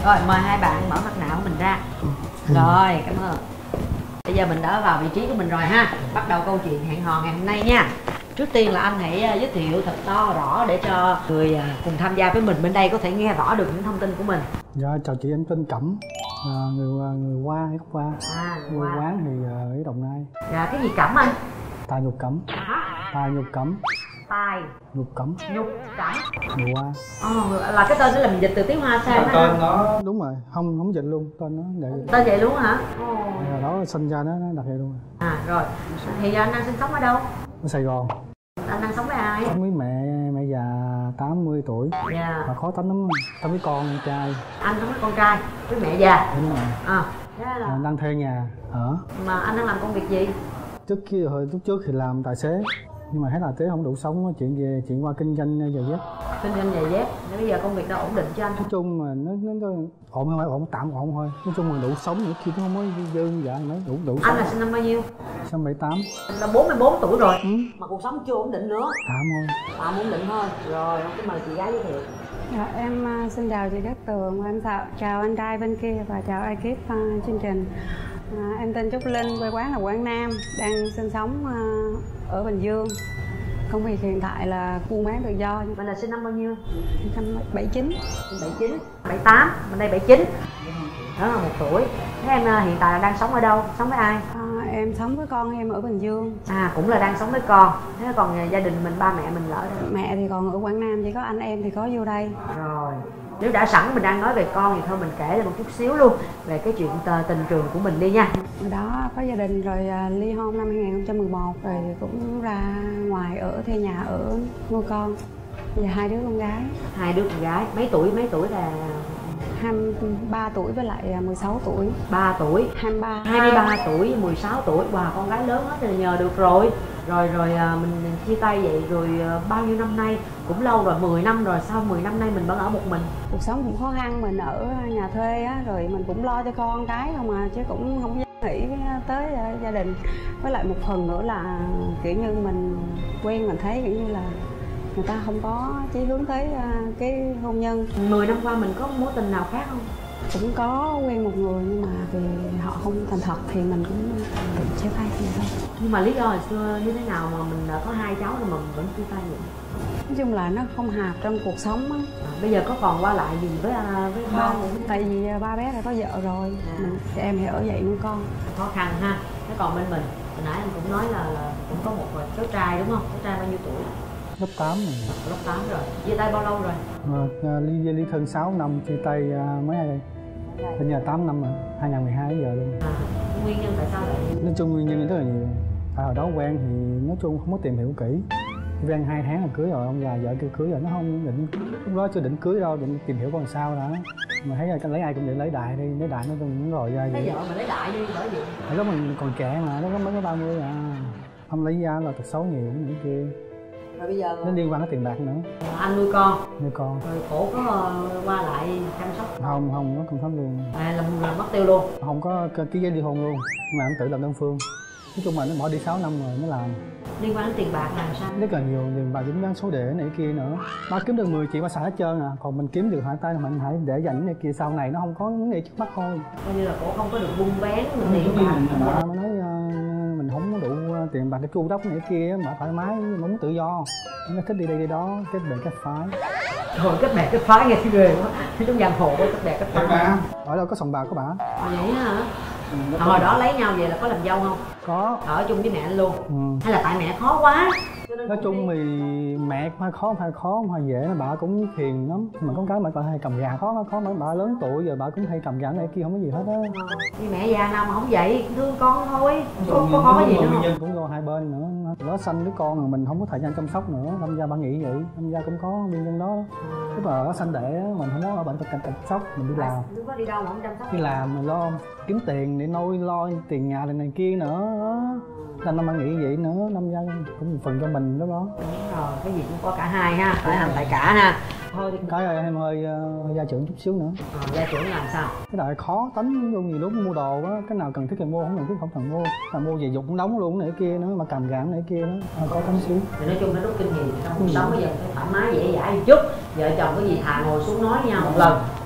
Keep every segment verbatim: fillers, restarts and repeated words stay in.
Rồi mời hai bạn mở mặt nạ của mình ra. Rồi cảm ơn. Bây giờ mình đã vào vị trí của mình rồi ha. Bắt đầu câu chuyện hẹn hò ngày hôm nay nha. Trước tiên là anh hãy giới thiệu thật to rõ để cho người cùng tham gia với mình bên đây có thể nghe rõ được những thông tin của mình. Dạ chào chị, em tên Cẩm, à, người người Hoa hay Gốc Hoa. À, người Hoa. Quán thì ở Đồng Nai. Dạ cái gì Cẩm anh? Tài Nhục Cẩm. Hả? Tài Nhục Cẩm. Tài Nhục Cẩm. Nhục Cẩm. Người Hoa. Ồ, là cái tên đó là mình dịch từ tiếng Hoa sang Tên nó đúng rồi, không không dịch luôn, tên nó vậy. Tên vậy luôn hả? Ồ. Rồi đó sinh ra nó nó đặt vậy luôn. À rồi. Thì anh đang sinh sống ở đâu? Ở Sài Gòn. Anh đang sống với ai? Sống với mẹ mẹ già tám mươi tuổi. Dạ. Mà khó tánh lắm, sống với con trai. Anh sống với con trai với mẹ già. Đúng rồi. À, thế là... À, đang thuê nhà ở. Mà anh đang làm công việc gì? Trước kia hồi lúc trước thì làm tài xế, nhưng mà thấy là tế không đủ sống, chuyện về chuyện qua kinh doanh giày dép. Kinh doanh giày dép. Nên bây giờ công việc đã ổn định cho anh? Nói chung mà nó nó, nó ổn không phải ổn, tạm ổn thôi. Nói chung là đủ sống nữa, khi nó không có dư dạ mấy đủ đủ. Anh là sinh năm bao nhiêu? Sinh bảy tám. Anh là bốn mươi bốn tuổi rồi. Ừ. Mà cuộc sống chưa ổn định nữa. Tạm thôi. Tạm ổn định thôi. Rồi, cái mời chị gái giới thiệu. Dạ, em uh, xin chào chị Cát Tường, em chào, chào anh trai bên kia và chào ekip uh, chương trình. Uh, em tên Trúc Linh, quê quán là Quảng Nam, đang sinh sống uh, ở Bình Dương. Công việc hiện tại là buôn bán tự do. Mình là sinh năm bao nhiêu? Năm bảy chín. bảy chín, bảy tám, bên đây bảy chín. Đó là một tuổi. Thế em uh, hiện tại là đang sống ở đâu? Sống với ai? Uh, em sống với con em ở Bình Dương. À, cũng là đang sống với con. Thế còn uh, gia đình mình, ba mẹ mình là ở đâu? Mẹ thì còn ở Quảng Nam, chỉ có anh em thì có vô đây. Rồi. Nếu đã sẵn mình đang nói về con thì thôi mình kể một chút xíu luôn về cái chuyện tình trường của mình đi nha. Hồi đó có gia đình rồi uh, ly hôn năm hai nghìn không trăm mười một rồi cũng ra ngoài ở thuê nhà ở nuôi con. Giờ hai đứa con gái. Hai đứa con gái, mấy tuổi mấy tuổi là hai mươi ba tuổi với lại mười sáu tuổi. ba tuổi. hai mươi ba. hai mươi ba tuổi, mười sáu tuổi. Wow, con gái lớn hết thì nhờ được rồi. Rồi rồi mình chia tay vậy rồi bao nhiêu năm nay? Cũng lâu rồi, mười năm rồi, sau mười năm nay mình vẫn ở một mình. Cuộc sống cũng khó khăn, mình ở nhà thuê á, rồi mình cũng lo cho con cái không à, chứ cũng không dám nghĩ tới gia đình. Với lại một phần nữa là kiểu như mình quen, mình thấy kiểu như là người ta không có chí hướng tới cái hôn nhân. Mười năm qua mình có mối tình nào khác không? Cũng có quen một người nhưng mà vì họ không thành thật thì mình cũng chia tay thì thôi. Nhưng mà lý do hồi xưa như thế nào mà mình đã có hai cháu rồi mà mình vẫn chia tay vậy? Nói chung là nó không hợp trong cuộc sống á. À, bây giờ có còn qua lại gì với với ba? Tại vì ba bé đã có vợ rồi, à. Mình, em thì ở vậy nuôi con. Khó khăn ha. Thế còn bên mình, hồi nãy anh cũng nói là, là cũng có một cháu trai đúng không? Cháu trai bao nhiêu tuổi? Lớp tám rồi. Lớp tám rồi. Chia tay bao lâu rồi? Mà, ly ly thân sáu năm, chia tay uh, mấy ai đây? Bên nhà tám năm rồi, hai nghìn mười hai đến giờ luôn. À, nguyên nhân tại sao lại? Nói chung nguyên nhân rất là nhiều. Tại hồi đó quen thì nói chung không có tìm hiểu kỹ. Quen hai tháng là cưới rồi, ông già vợ kêu cưới rồi, nó không định, lúc đó chưa định cưới đâu, định tìm hiểu còn sao đã. Mà thấy là lấy ai cũng định lấy đại đi, lấy đại nó cũng rồi ra lấy vậy. vợ mà lấy đại đi, bởi vì Hồi đó mình còn trẻ mà, nó có mới có ba mươi à. Không lấy ra là tật xấu nhiều những kia. Rồi bây giờ nó liên quan đến tiền bạc nữa. Anh nuôi con. Nuôi con. Rồi cổ có qua lại chăm sóc không? Không, nó không thấm luôn. À, là, là mất tiêu luôn. Không có ký giấy ly hôn luôn, mà anh tự làm đơn phương. Nói chung là nó bỏ đi sáu năm rồi mới làm. Liên quan đến tiền bạc làm sao? Rất là nhiều, tiền bạc dính dáng số đề này kia nữa. Ba kiếm được mười triệu ba xài hết trơn à. Còn mình kiếm được hai tay là mình hãy để dành này kia, sau này nó không có vấn đề trước mắt thôi. Coi như là cổ không có được buôn bán tiền bạc. Bà mới nói uh, mình không có đủ tiền bạc để chu đốc này kia mà thoải mái, mình muốn tự do. Nó thích đi đây đi đó, kết bè kết phái. Thôi kết bè kết phái nghe ghê quá. Trong giang hồ có kết bè kết phái. Ở đâu có sòng bạc có bà. Vậy hả? À, hồi đó lấy nhau về là có làm dâu không? Có. Ở chung với mẹ anh luôn. Ừ. Hay là tại mẹ khó quá? Nói chung thì mẹ hơi khó, hơi khó, hơi dễ, bà cũng phiền lắm. Mà con cái mà bà hay cầm gà khó, nó khó, mà bà lớn tuổi rồi bà cũng hay cầm gà này kia không có gì hết á. Như mẹ già nào mà không vậy, thương con thôi, có có khó gì nữa không? Cũng do hai bên nữa, nó sanh đứa con rồi mình không có thời gian chăm sóc nữa, đâm ra bà nghĩ vậy, đâm ra cũng có nguyên nhân đó. Tức là nó sanh đẻ mình không có ở bệnh chăm sóc, mình đi làm. Lúc đó đi đâu mà không chăm sóc? Đi làm mình lo kiếm tiền để nuôi lo tiền nhà này, này kia nữa. Nên nó nghĩ vậy nữa, đâm ra cũng một phần cho mình đó đó. Đúng rồi, cái gì cũng có cả hai ha, phải làm tại cả ha. Thôi thì cái ơi, em hơi, hơi gia trưởng chút xíu nữa. À, gia trưởng làm sao? Cái đại khó tánh vô nhiều lúc mua đồ á, cái nào cần thiết thì mua, không cần thiết không cần mua. Mà mua về dục cũng đóng luôn này kia nữa, mà cầm gạn này kia nữa, hơi khó tánh xíu. Thì nói chung nó rút kinh nghiệm trong cuộc sống bây giờ phải thoải mái dễ dãi một chút. Vợ chồng có gì thà ngồi xuống nói với nhau một lần.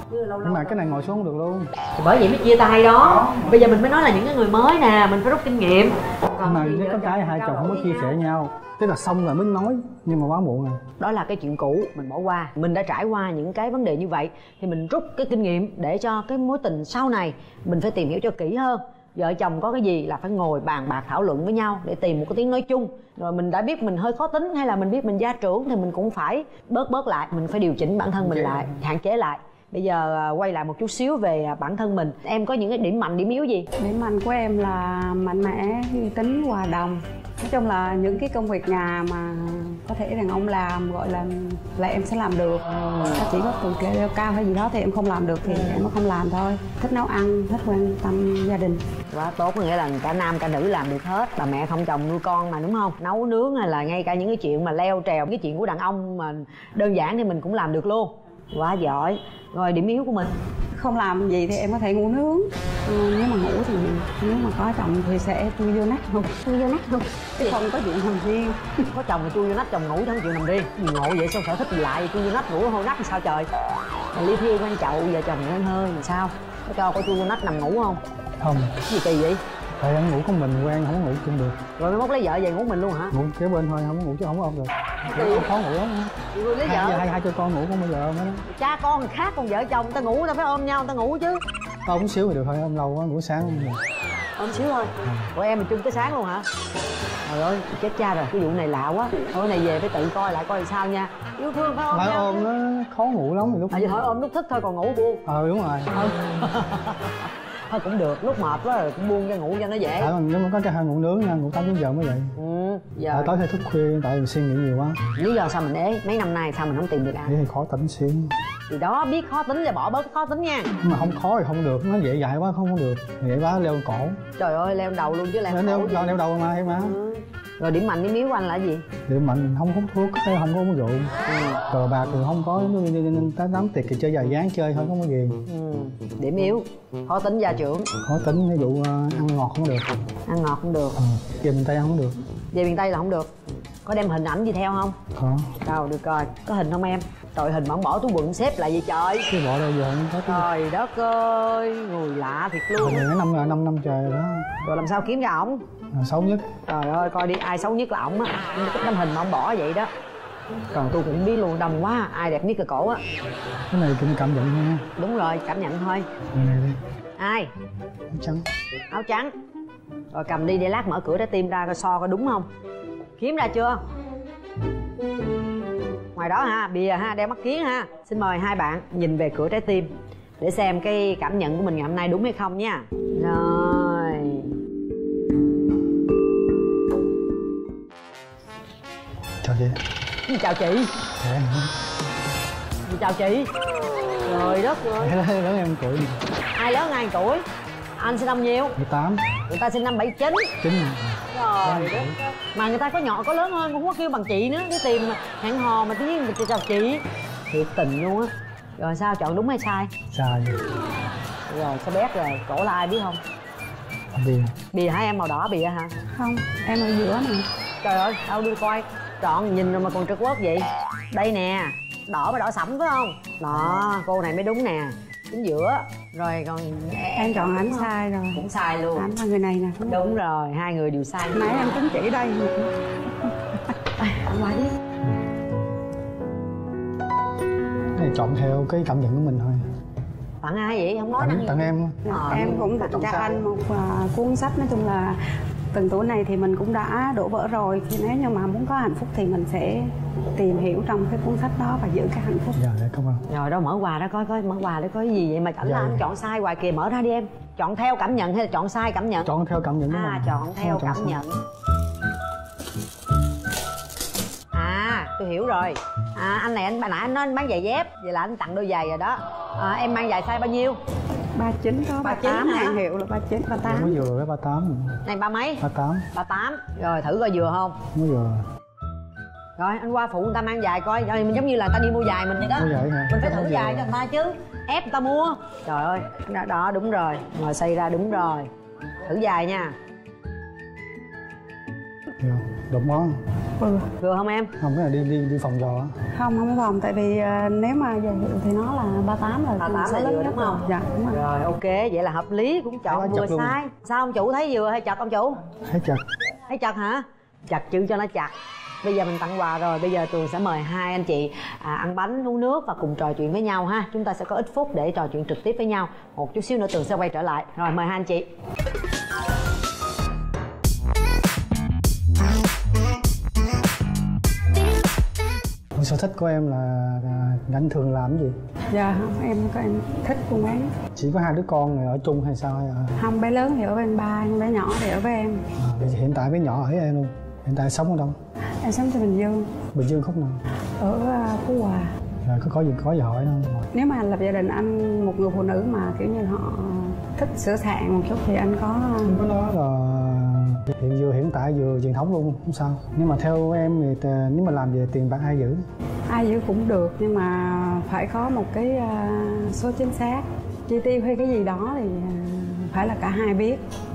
Lâu lâu nhưng mà rồi. cái này ngồi xuống không được luôn. Thì bởi vậy mới chia tay đó. Bây giờ mình mới nói là những cái người mới nè, mình phải rút kinh nghiệm. Nhưng mà với có cái hai chồng không có chia sẻ nhau, tức là xong rồi mới nói, nhưng mà quá muộn rồi. Đó là cái chuyện cũ, mình bỏ qua. Mình đã trải qua những cái vấn đề như vậy thì mình rút cái kinh nghiệm để cho cái mối tình sau này mình phải tìm hiểu cho kỹ hơn. Vợ chồng có cái gì là phải ngồi bàn bạc thảo luận với nhau để tìm một cái tiếng nói chung. Rồi mình đã biết mình hơi khó tính hay là mình biết mình gia trưởng thì mình cũng phải bớt bớt lại, mình phải điều chỉnh bản thân mình lại, hạn chế lại. Bây giờ quay lại một chút xíu về bản thân mình. Em có những cái điểm mạnh, điểm yếu gì? Điểm mạnh của em là mạnh mẽ, tính hòa đồng. Nói chung là những cái công việc nhà mà có thể đàn ông làm gọi là là em sẽ làm được. Ừ. Chỉ có từ leo cao hay gì đó thì em không làm được thì ừ. em không làm thôi. Thích nấu ăn, thích quan tâm gia đình. Quá tốt, có nghĩa là cả nam cả nữ làm được hết. Bà mẹ không chồng nuôi con mà, đúng không? Nấu nướng hay là ngay cả những cái chuyện mà leo trèo, cái chuyện của đàn ông mà đơn giản thì mình cũng làm được luôn. Quá giỏi. Rồi điểm yếu của mình? Không làm gì thì em có thể ngủ nướng. Ừ, nếu mà ngủ thì nếu mà có chồng thì sẽ chui vô nách không? Chui vô nách không? Chứ không có chuyện nằm riêng. Có chồng thì chui vô nách, chồng ngủ chứ không chịu nằm riêng. Gì ngộ vậy, sao sở thích gì lại chui vô nách, ngủ hô nách thì sao trời? Ly thi quan chậu, giờ chồng em hơi làm sao? Có cho có chui vô nách nằm ngủ không? Không. Cái gì kỳ vậy? Tại anh ngủ của mình quen, không có ngủ chung được. Rồi mới mốt lấy vợ về ngủ mình luôn hả? Ngủ kế bên thôi, không có ngủ chứ không có ôm được. Không khó ngủ lắm. Lấy vợ. Hai, hai, hai cho con ngủ con bây giờ ôm đó. Cha con khác, còn vợ chồng ta ngủ ta phải ôm nhau ta ngủ chứ. Ôm xíu thì được thôi, ôm lâu quá ngủ sáng không được. Ôm xíu thôi. Của em mình chung tới sáng luôn hả? Trời ơi, chết cha rồi, cái vụ này lạ quá. Thôi này về phải tự coi lại coi sao nha. Yêu thương phải ôm phải nhau. Ôm nó khó ngủ lắm thì lúc. À vậy thôi ôm lúc thích thôi còn ngủ buông. Ờ đúng rồi. Thôi cũng được, lúc mệt quá rồi cũng buông cho ngủ cho nó dễ. Tại nếu mà có cái hơi ngủ nướng nha, ngủ tám chín giờ mới dậy. Ừ, giờ. Tại tối hay thức khuya, tại vì suy nghĩ nhiều quá. Lý do sao mình ế, mấy năm nay sao mình không tìm được ai? Thế thì khó tính xíu. Thì đó, biết khó tính thì bỏ bớt khó tính nha. Nhưng mà không khó thì không được, nó dễ dại quá không có được. Dễ quá leo cổ. Trời ơi, leo đầu luôn chứ leo cổ. Leo, leo, leo đầu mà em mà. Ừ. Rồi điểm mạnh điểm yếu của anh là gì? Điểm mạnh không hút thuốc, không có uống rượu. Ừ. Cờ bạc thì không có, tám tám tiệc thì chơi dài dáng chơi thôi, không có gì. Ừ. Điểm yếu, khó tính gia trưởng. Khó tính, ví dụ ăn ngọt không được. Ăn ngọt không được. Ừ. Về miền Tây ăn không được. Về miền Tây là không được. Có đem hình ảnh gì theo không? Có. Đâu được rồi, có hình không em? Trời, hình mà ông bỏ túi quần xếp lại vậy trời. Cái bỏ đâu giờ không có. Trời đất ơi, người lạ thiệt luôn. Mấy năm rồi, năm năm trời rồi đó. Rồi làm sao kiếm ra ổng? À, xấu nhất. Trời ơi, coi đi, ai xấu nhất là ổng á. Cái tấm hình mà ông bỏ vậy đó. Còn tôi cũng biết luôn, đông quá, ai đẹp nhất cái cổ á. Cái này cũng cảm nhận nha. Đúng rồi, cảm nhận thôi. Cái này đi. Ai? Áo trắng. Áo trắng. Rồi cầm đi để lát mở cửa trái tim ra coi so coi đúng không. Kiếm ra chưa? Ngoài đó ha, bìa ha, đeo mắt kiến ha. Xin mời hai bạn nhìn về cửa trái tim để xem cái cảm nhận của mình ngày hôm nay đúng hay không nha. Rồi. Chào chị. Chào chị. Dạ. Chào chị. Trời đất ơi. Lớn em tuổi. Ai lớn hai tuổi? Anh sinh năm nhiêu? mười tám. Người ta sinh năm bảy chín. Chín. Trời đất. Mà người ta có nhỏ có lớn hơn cũng có kêu bằng chị nữa, đi tìm hẹn hò mà tự nhiên mình chào chị. Thiệt tình luôn á. Rồi sao, chọn đúng hay sai? Sai. Rồi sao bét rồi, cổ là ai biết không? Bìa. Bìa hai em màu đỏ bìa hả? Không, em ở giữa nè. Trời ơi, đâu đưa coi. Trọn nhìn rồi mà còn trật quất vậy. Đây nè, đỏ mà đỏ sẫm phải không? Đó, cô này mới đúng nè. Chính giữa. Rồi còn em, em chọn ảnh sai rồi. Cũng sai luôn. Ảnh là người này nè. Đúng, đúng rồi, hai người đều sai. Nãy em tính chỉ đây. Ăn qua đi. Cái này chọn theo cái cảm nhận của mình thôi. Tặng ai vậy? Không nói tặng, năng tặng em. À, em cũng tặng cho anh một uh, cuốn sách. Nói chung là từng tuổi này thì mình cũng đã đổ vỡ rồi. Thì nếu như mà muốn có hạnh phúc thì mình sẽ tìm hiểu trong cái cuốn sách đó và giữ cái hạnh phúc. Dạ, dạ, cảm ơn. Rồi đó, mở quà đó coi coi, mở quà đó có cái gì vậy mà ảnh Dạ, là anh dạ. chọn sai hoài kìa, mở ra đi em. Chọn theo cảm nhận hay là chọn sai cảm nhận? Chọn theo cảm nhận của mình. À, chọn theo Chọn cảm sai. nhận. À, tôi hiểu rồi. À, anh này anh, bà nãy anh nói anh bán giày dép, vậy là anh tặng đôi giày rồi đó. À, em mang giày size bao nhiêu? ba chín có, ba tám hàng hiệu là ba chín, ba tám. Mới vừa rồi ba tám. Này ba mấy? ba tám. ba tám. Rồi thử coi vừa không? Mới vừa. Rồi anh qua phụ người ta mang giày coi, rồi mình giống như là người ta đi mua giày mình vậy đó. Mua giày hả? Mình phải thử Mua giày giày. cho người ta chứ. Ép người ta mua. Trời ơi, đó, đó đúng rồi. Ngồi xây ra đúng rồi. Thử giày nha. Dạ. Đụng món. Ừ. Vừa không em? Không, cái này đi đi đi phòng trò á. Không, không có phòng, tại vì uh, nếu mà giờ thì nó là ba tám rồi. ba tám là vừa đúng không? Dạ đúng rồi. Rồi ok, vậy là hợp lý, cũng chọn vừa sai. Sao ông chủ thấy vừa hay chặt ông chủ? Thấy chặt. Thấy chặt hả? Chặt chữ cho nó chặt. Bây giờ mình tặng quà rồi, bây giờ Tường sẽ mời hai anh chị à, ăn bánh, uống nước và cùng trò chuyện với nhau ha. Chúng ta sẽ có ít phút để trò chuyện trực tiếp với nhau. Một chút xíu nữa Tường sẽ quay trở lại. Rồi mời hai anh chị. Sở thích của em là, là anh thường làm cái gì? Dạ không, em có em thích buôn bán. Chỉ có hai đứa con này ở chung hay sao? Hay là... Không, bé lớn thì ở bên ba, bé nhỏ thì ở với em. À, hiện tại bé nhỏ ở với em luôn. Hiện tại sống ở đâu? Em sống tại Bình Dương. Bình Dương khúc nào? Ở uh, Phú Hòa. Rồi có có gì có gì hỏi không? Nếu mà lập gia đình, anh một người phụ nữ mà kiểu như họ thích sửa soạn một chút thì anh có. Không có nói là hiện vừa hiện tại vừa truyền thống luôn không sao. Nhưng mà theo em thì nếu mà làm về tiền bạc ai giữ? Ai giữ cũng được, nhưng mà phải có một cái uh, số chính xác. Chi tiêu hay cái gì đó thì uh, phải là cả hai biết.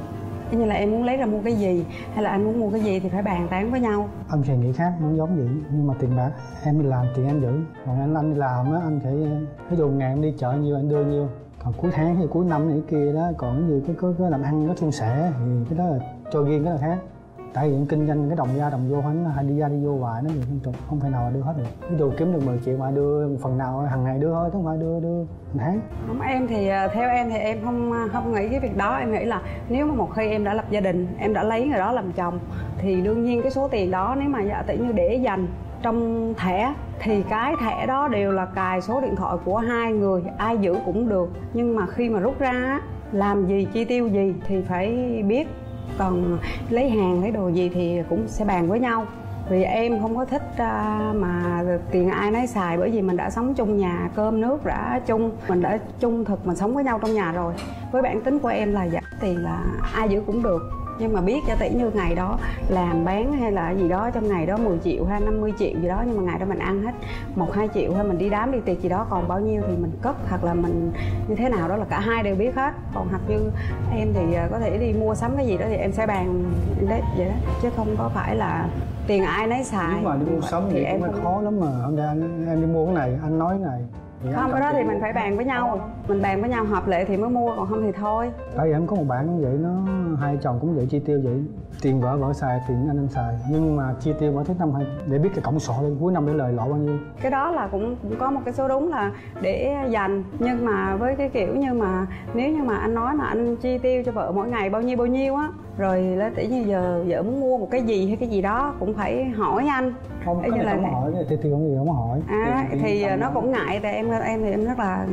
Như là em muốn lấy ra mua cái gì hay là anh muốn mua cái gì thì phải bàn tán với nhau. Anh thì nghĩ khác, muốn giống vậy, nhưng mà tiền bạc em đi làm tiền em giữ. Còn anh anh đi làm á, anh phải cái đồ ngày em đi chợ nhiêu anh đưa nhiêu. Còn cuối tháng hay cuối năm này kia đó, còn cái gì cái có cái làm ăn có suôn sẻ thì cái đó là cho riêng, cái là khác. Tại vì kinh doanh cái đồng ra đồng vô hắn hay đi ra đi vô hoài nó nhiều không tục, không phải nào đưa hết được. Cái đồ kiếm được mười triệu mà đưa một phần nào hàng ngày đưa thôi, chứ không phải đưa đưa một tháng. Không, em thì theo em thì em không không nghĩ cái việc đó. Em nghĩ là nếu mà một khi em đã lập gia đình, em đã lấy người đó làm chồng thì đương nhiên cái số tiền đó nếu mà giả tỷ như để dành trong thẻ thì cái thẻ đó đều là cài số điện thoại của hai người, ai giữ cũng được. Nhưng mà khi mà rút ra làm gì, chi tiêu gì thì phải biết. Còn lấy hàng lấy đồ gì thì cũng sẽ bàn với nhau. Vì em không có thích uh, mà tiền ai nấy xài, bởi vì mình đã sống chung nhà, cơm nước đã chung, mình đã chung thực mình sống với nhau trong nhà rồi. Với bản tính của em là giả tiền là ai giữ cũng được, nhưng mà biết giả tỷ như ngày đó làm bán hay là gì đó, trong ngày đó mười triệu hay năm mươi triệu gì đó, nhưng mà ngày đó mình ăn hết một hai triệu hay mình đi đám đi tiệc gì đó, còn bao nhiêu thì mình cất hoặc là mình như thế nào đó là cả hai đều biết hết. Còn hoặc như em thì có thể đi mua sắm cái gì đó thì em sẽ bàn đấy vậy đó, chứ không có phải là tiền ai nấy xài. Nếu mà đi mua sắm thì em cũng không... khó lắm mà hôm nay anh, em đi mua cái này anh nói cái này thì không, cái đó thì mình phải bàn với nhau, mình bàn với nhau hợp lệ thì mới mua, còn không thì thôi. Tại vì em có một bạn cũng vậy, nó hai chồng cũng vậy, chi tiêu vậy, tiền vợ vợ xài, tiền anh anh xài, nhưng mà chi tiêu mỗi tháng năm hai để biết cái tổng sổ lên cuối năm để lời lộ bao nhiêu. Cái đó là cũng cũng có một cái số đúng là để dành, nhưng mà với cái kiểu như mà nếu như mà anh nói mà anh chi tiêu cho vợ mỗi ngày bao nhiêu bao nhiêu á, rồi là tỷ như giờ vợ muốn mua một cái gì hay cái gì đó cũng phải hỏi anh. Không, cái này không hỏi, cái tiêu không gì không hỏi. À tiền, thì tiền nó cũng ngại, tại em em thì em rất là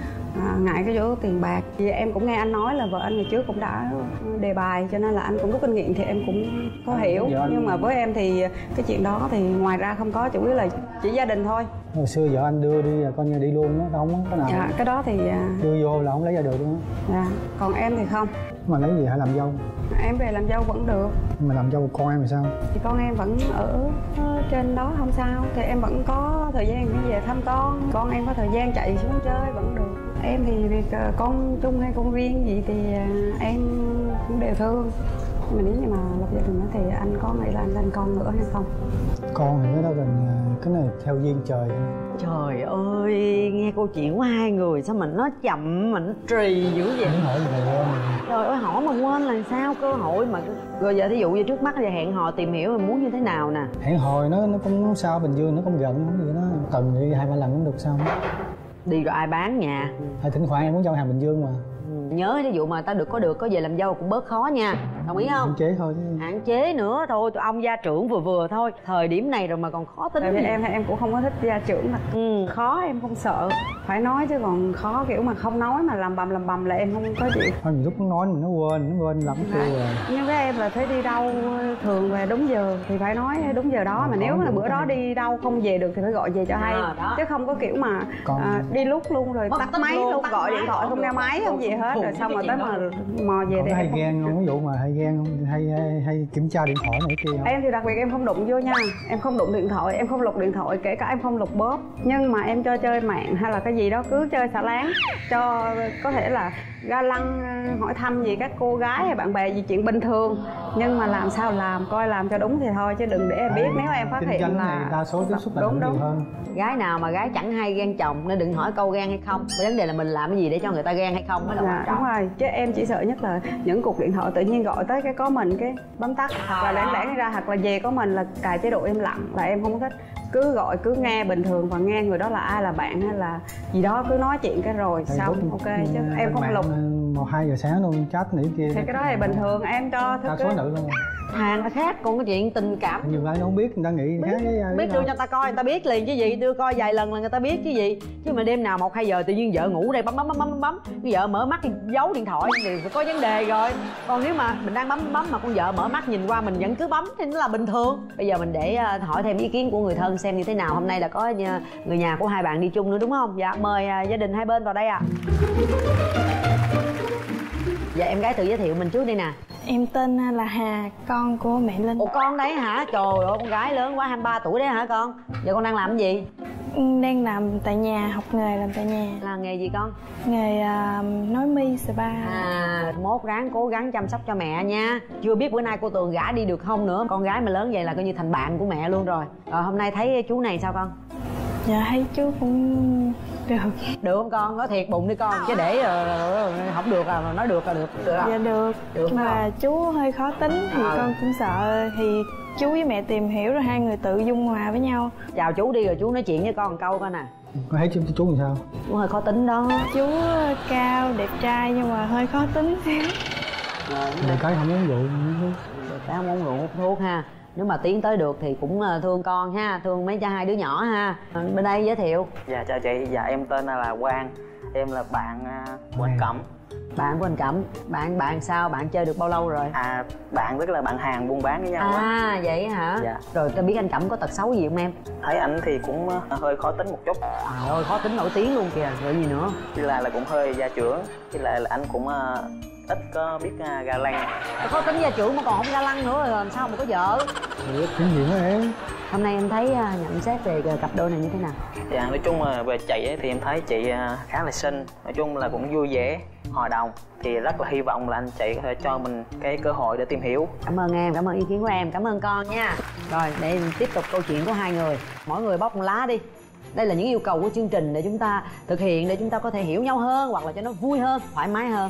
à, ngại cái chỗ tiền bạc. Vì em cũng nghe anh nói là vợ anh ngày trước cũng đã đề bài, cho nên là anh cũng rút kinh nghiệm thì em cũng có à, hiểu. Nhưng mà với em thì cái chuyện đó thì ngoài ra không có, chủ yếu là chỉ gia đình thôi. Hồi xưa vợ anh đưa đi coi như đi luôn đó, không có cái nào. Dạ, cái đó thì đưa vô là không lấy ra được luôn. Dạ, còn em thì không. Mà lấy gì hãy làm dâu? Em về làm dâu vẫn được. Nhưng mà làm dâu con em thì sao? Thì con em vẫn ở trên đó không sao, thì em vẫn có thời gian đi về thăm con. Con em có thời gian chạy xuống chơi vẫn được. Em thì việc con chung hay con riêng gì thì em cũng đều thương. Nhưng mà nếu như mà lập gia đình thì anh có nghĩ là anh lên con nữa hay không? Con thì cái đó gần cái này theo duyên trời. Trời ơi, nghe câu chuyện của hai người sao mình nó chậm mà nó trì dữ vậy? Muốn hỏi gì vậy? Trời ơi, hỏi mà quên là sao, cơ hội mà. Rồi giờ thí dụ như trước mắt giờ hẹn hò tìm hiểu mình muốn như thế nào nè? Hẹn hò nó nó cũng sao, Bình Dương nó cũng gần, không gì nó cần đi hai ba lần cũng được sao? Đi rồi ai bán nhà? Hay thỉnh thoảng em muốn giao hàng Bình Dương mà. Nhớ ví dụ mà ta được có được có về làm dâu cũng bớt khó nha, đồng ý không? Hạn chế thôi chứ. Hạn chế nữa thôi, tụi ông gia trưởng vừa vừa thôi, thời điểm này rồi mà còn khó tính. Tại vì em em cũng không có thích gia trưởng mà ừ. Khó em không sợ phải nói, chứ còn khó kiểu mà không nói mà làm bầm làm bầm là em không có gì. Thôi nhiều lúc nó nói mình nó quên nó quên lắm tôi rồi. Nhưng với em là thấy đi đâu thường về đúng giờ thì phải nói đúng giờ đó, à, mà nếu mà bữa đó đi đâu không về được thì phải gọi về cho hay, à, chứ không có kiểu mà còn... à, đi lúc luôn rồi tắt máy luôn, gọi điện thoại không nghe máy không gì hết. hết rồi xong rồi tới mà mò về còn thì hay em ghen không... không? Ví dụ mà hay ghen không? Hay, hay hay kiểm tra điện thoại này kia không? Em thì đặc biệt em không đụng vô nha. Em không đụng điện thoại, em không lục điện thoại, kể cả em không lục bóp. Nhưng mà em cho chơi mạng hay là cái gì đó cứ chơi xả láng, cho có thể là ga lăng hỏi thăm gì các cô gái hay bạn bè gì chuyện bình thường. Nhưng mà làm sao làm, coi làm cho đúng thì thôi chứ đừng để em biết. Nếu em phát hiện là này đa số tiếp xúc là đúng, đúng. nhiều hơn. Gái nào mà gái chẳng hay ghen chồng nên đừng hỏi câu ghen hay không. Vấn đề là mình làm cái gì để cho người ta ghen hay không mới là quan Dạ, trọng. đúng rồi, chứ em chỉ sợ nhất là những cuộc điện thoại tự nhiên gọi tới cái có mình cái bấm tắt và lẻn lẻn ra, hoặc là về có mình là cài chế độ im lặng là em không có thích. Cứ gọi cứ nghe bình thường và nghe người đó là ai, là bạn hay là gì đó, cứ nói chuyện cái rồi Thầy xong Phúc, ok chứ em không bạn lục. một hai giờ sáng luôn chat này kia Thì cái đó thì bình thường em cho đa thức số cái nữ luôn. Hàng là khác, còn cái chuyện tình cảm Nhiều người nó không biết, người ta nghĩ khác với ai biết đưa cho người ta coi, người ta biết liền chứ gì, đưa coi vài lần là người ta biết chứ gì. Chứ mà đêm nào một hai giờ tự nhiên vợ ngủ đây bấm bấm bấm bấm bấm, cái vợ mở mắt thì giấu điện thoại thì phải có vấn đề rồi. Còn nếu mà mình đang bấm bấm mà con vợ mở mắt nhìn qua mình vẫn cứ bấm thì nó là bình thường. Bây giờ mình để hỏi thêm ý kiến của người thân xem như thế nào. Hôm nay là có người nhà của hai bạn đi chung nữa đúng không? Dạ mời gia đình hai bên vào đây ạ. À. Dạ em gái tự giới thiệu mình trước đi nè. Em tên là Hà, con của mẹ Linh. Ủa con đấy hả? Trời ơi con gái lớn quá, hai mươi ba tuổi đấy hả con? Giờ con đang làm cái gì? Đang làm tại nhà, học nghề làm tại nhà. Là nghề gì con? Nghề uh, nối mi spa. À, mốt ráng cố gắng chăm sóc cho mẹ nha. Chưa biết bữa nay cô Tường gả đi được không nữa. Con gái mà lớn vậy là coi như thành bạn của mẹ luôn rồi. Rồi hôm nay thấy chú này sao con? Dạ thấy chú cũng được. Được không con? Nói thiệt bụng đi con. Chứ để uh, không được à, mà nói được là được. Được không? Dạ được, được mà chú hơi khó tính thì à. Con cũng sợ. Thì chú với mẹ tìm hiểu rồi hai người tự dung hòa với nhau. Chào chú đi rồi chú nói chuyện với con một câu coi nè. Con thấy chú, chú làm sao? Chú hơi khó tính đó. Chú cao, đẹp trai nhưng mà hơi khó tính xíu. Người cái không uống rượu. Cái không uống rượu hút thuốc ha. Nếu mà tiến tới được thì cũng thương con ha, thương mấy cha hai đứa nhỏ ha. Bên đây giới thiệu. Dạ chào chị, dạ em tên là Quang, em là bạn của anh Cẩm. Bạn của anh Cẩm, bạn bạn sao? Bạn chơi được bao lâu rồi? À bạn tức là bạn hàng buôn bán với nhau. À á. Vậy hả? Dạ. Rồi tôi biết anh Cẩm có tật xấu gì không em? Thấy ảnh thì cũng hơi khó tính một chút. Trời ơi khó tính nổi tiếng luôn kìa, rồi gì nữa? Với là là cũng hơi gia trưởng, với lại là anh cũng uh, ít có biết uh, ga lăng. Khó tính gia trưởng mà còn không ga lăng nữa rồi làm sao mà có vợ? Được, kinh nghiệm đó em. Hôm nay em thấy uh, nhận xét về cặp đôi này như thế nào? Dạ nói chung là về chị ấy, thì em thấy chị uh, khá là xinh, nói chung là cũng vui vẻ, hòa đồng. Thì rất là hy vọng là anh chị có thể cho mình cái cơ hội để tìm hiểu. Cảm ơn em, cảm ơn ý kiến của em, cảm ơn con nha. Rồi để tiếp tục câu chuyện của hai người. Mỗi người bóc một lá đi. Đây là những yêu cầu của chương trình để chúng ta thực hiện, để chúng ta có thể hiểu nhau hơn, hoặc là cho nó vui hơn, thoải mái hơn.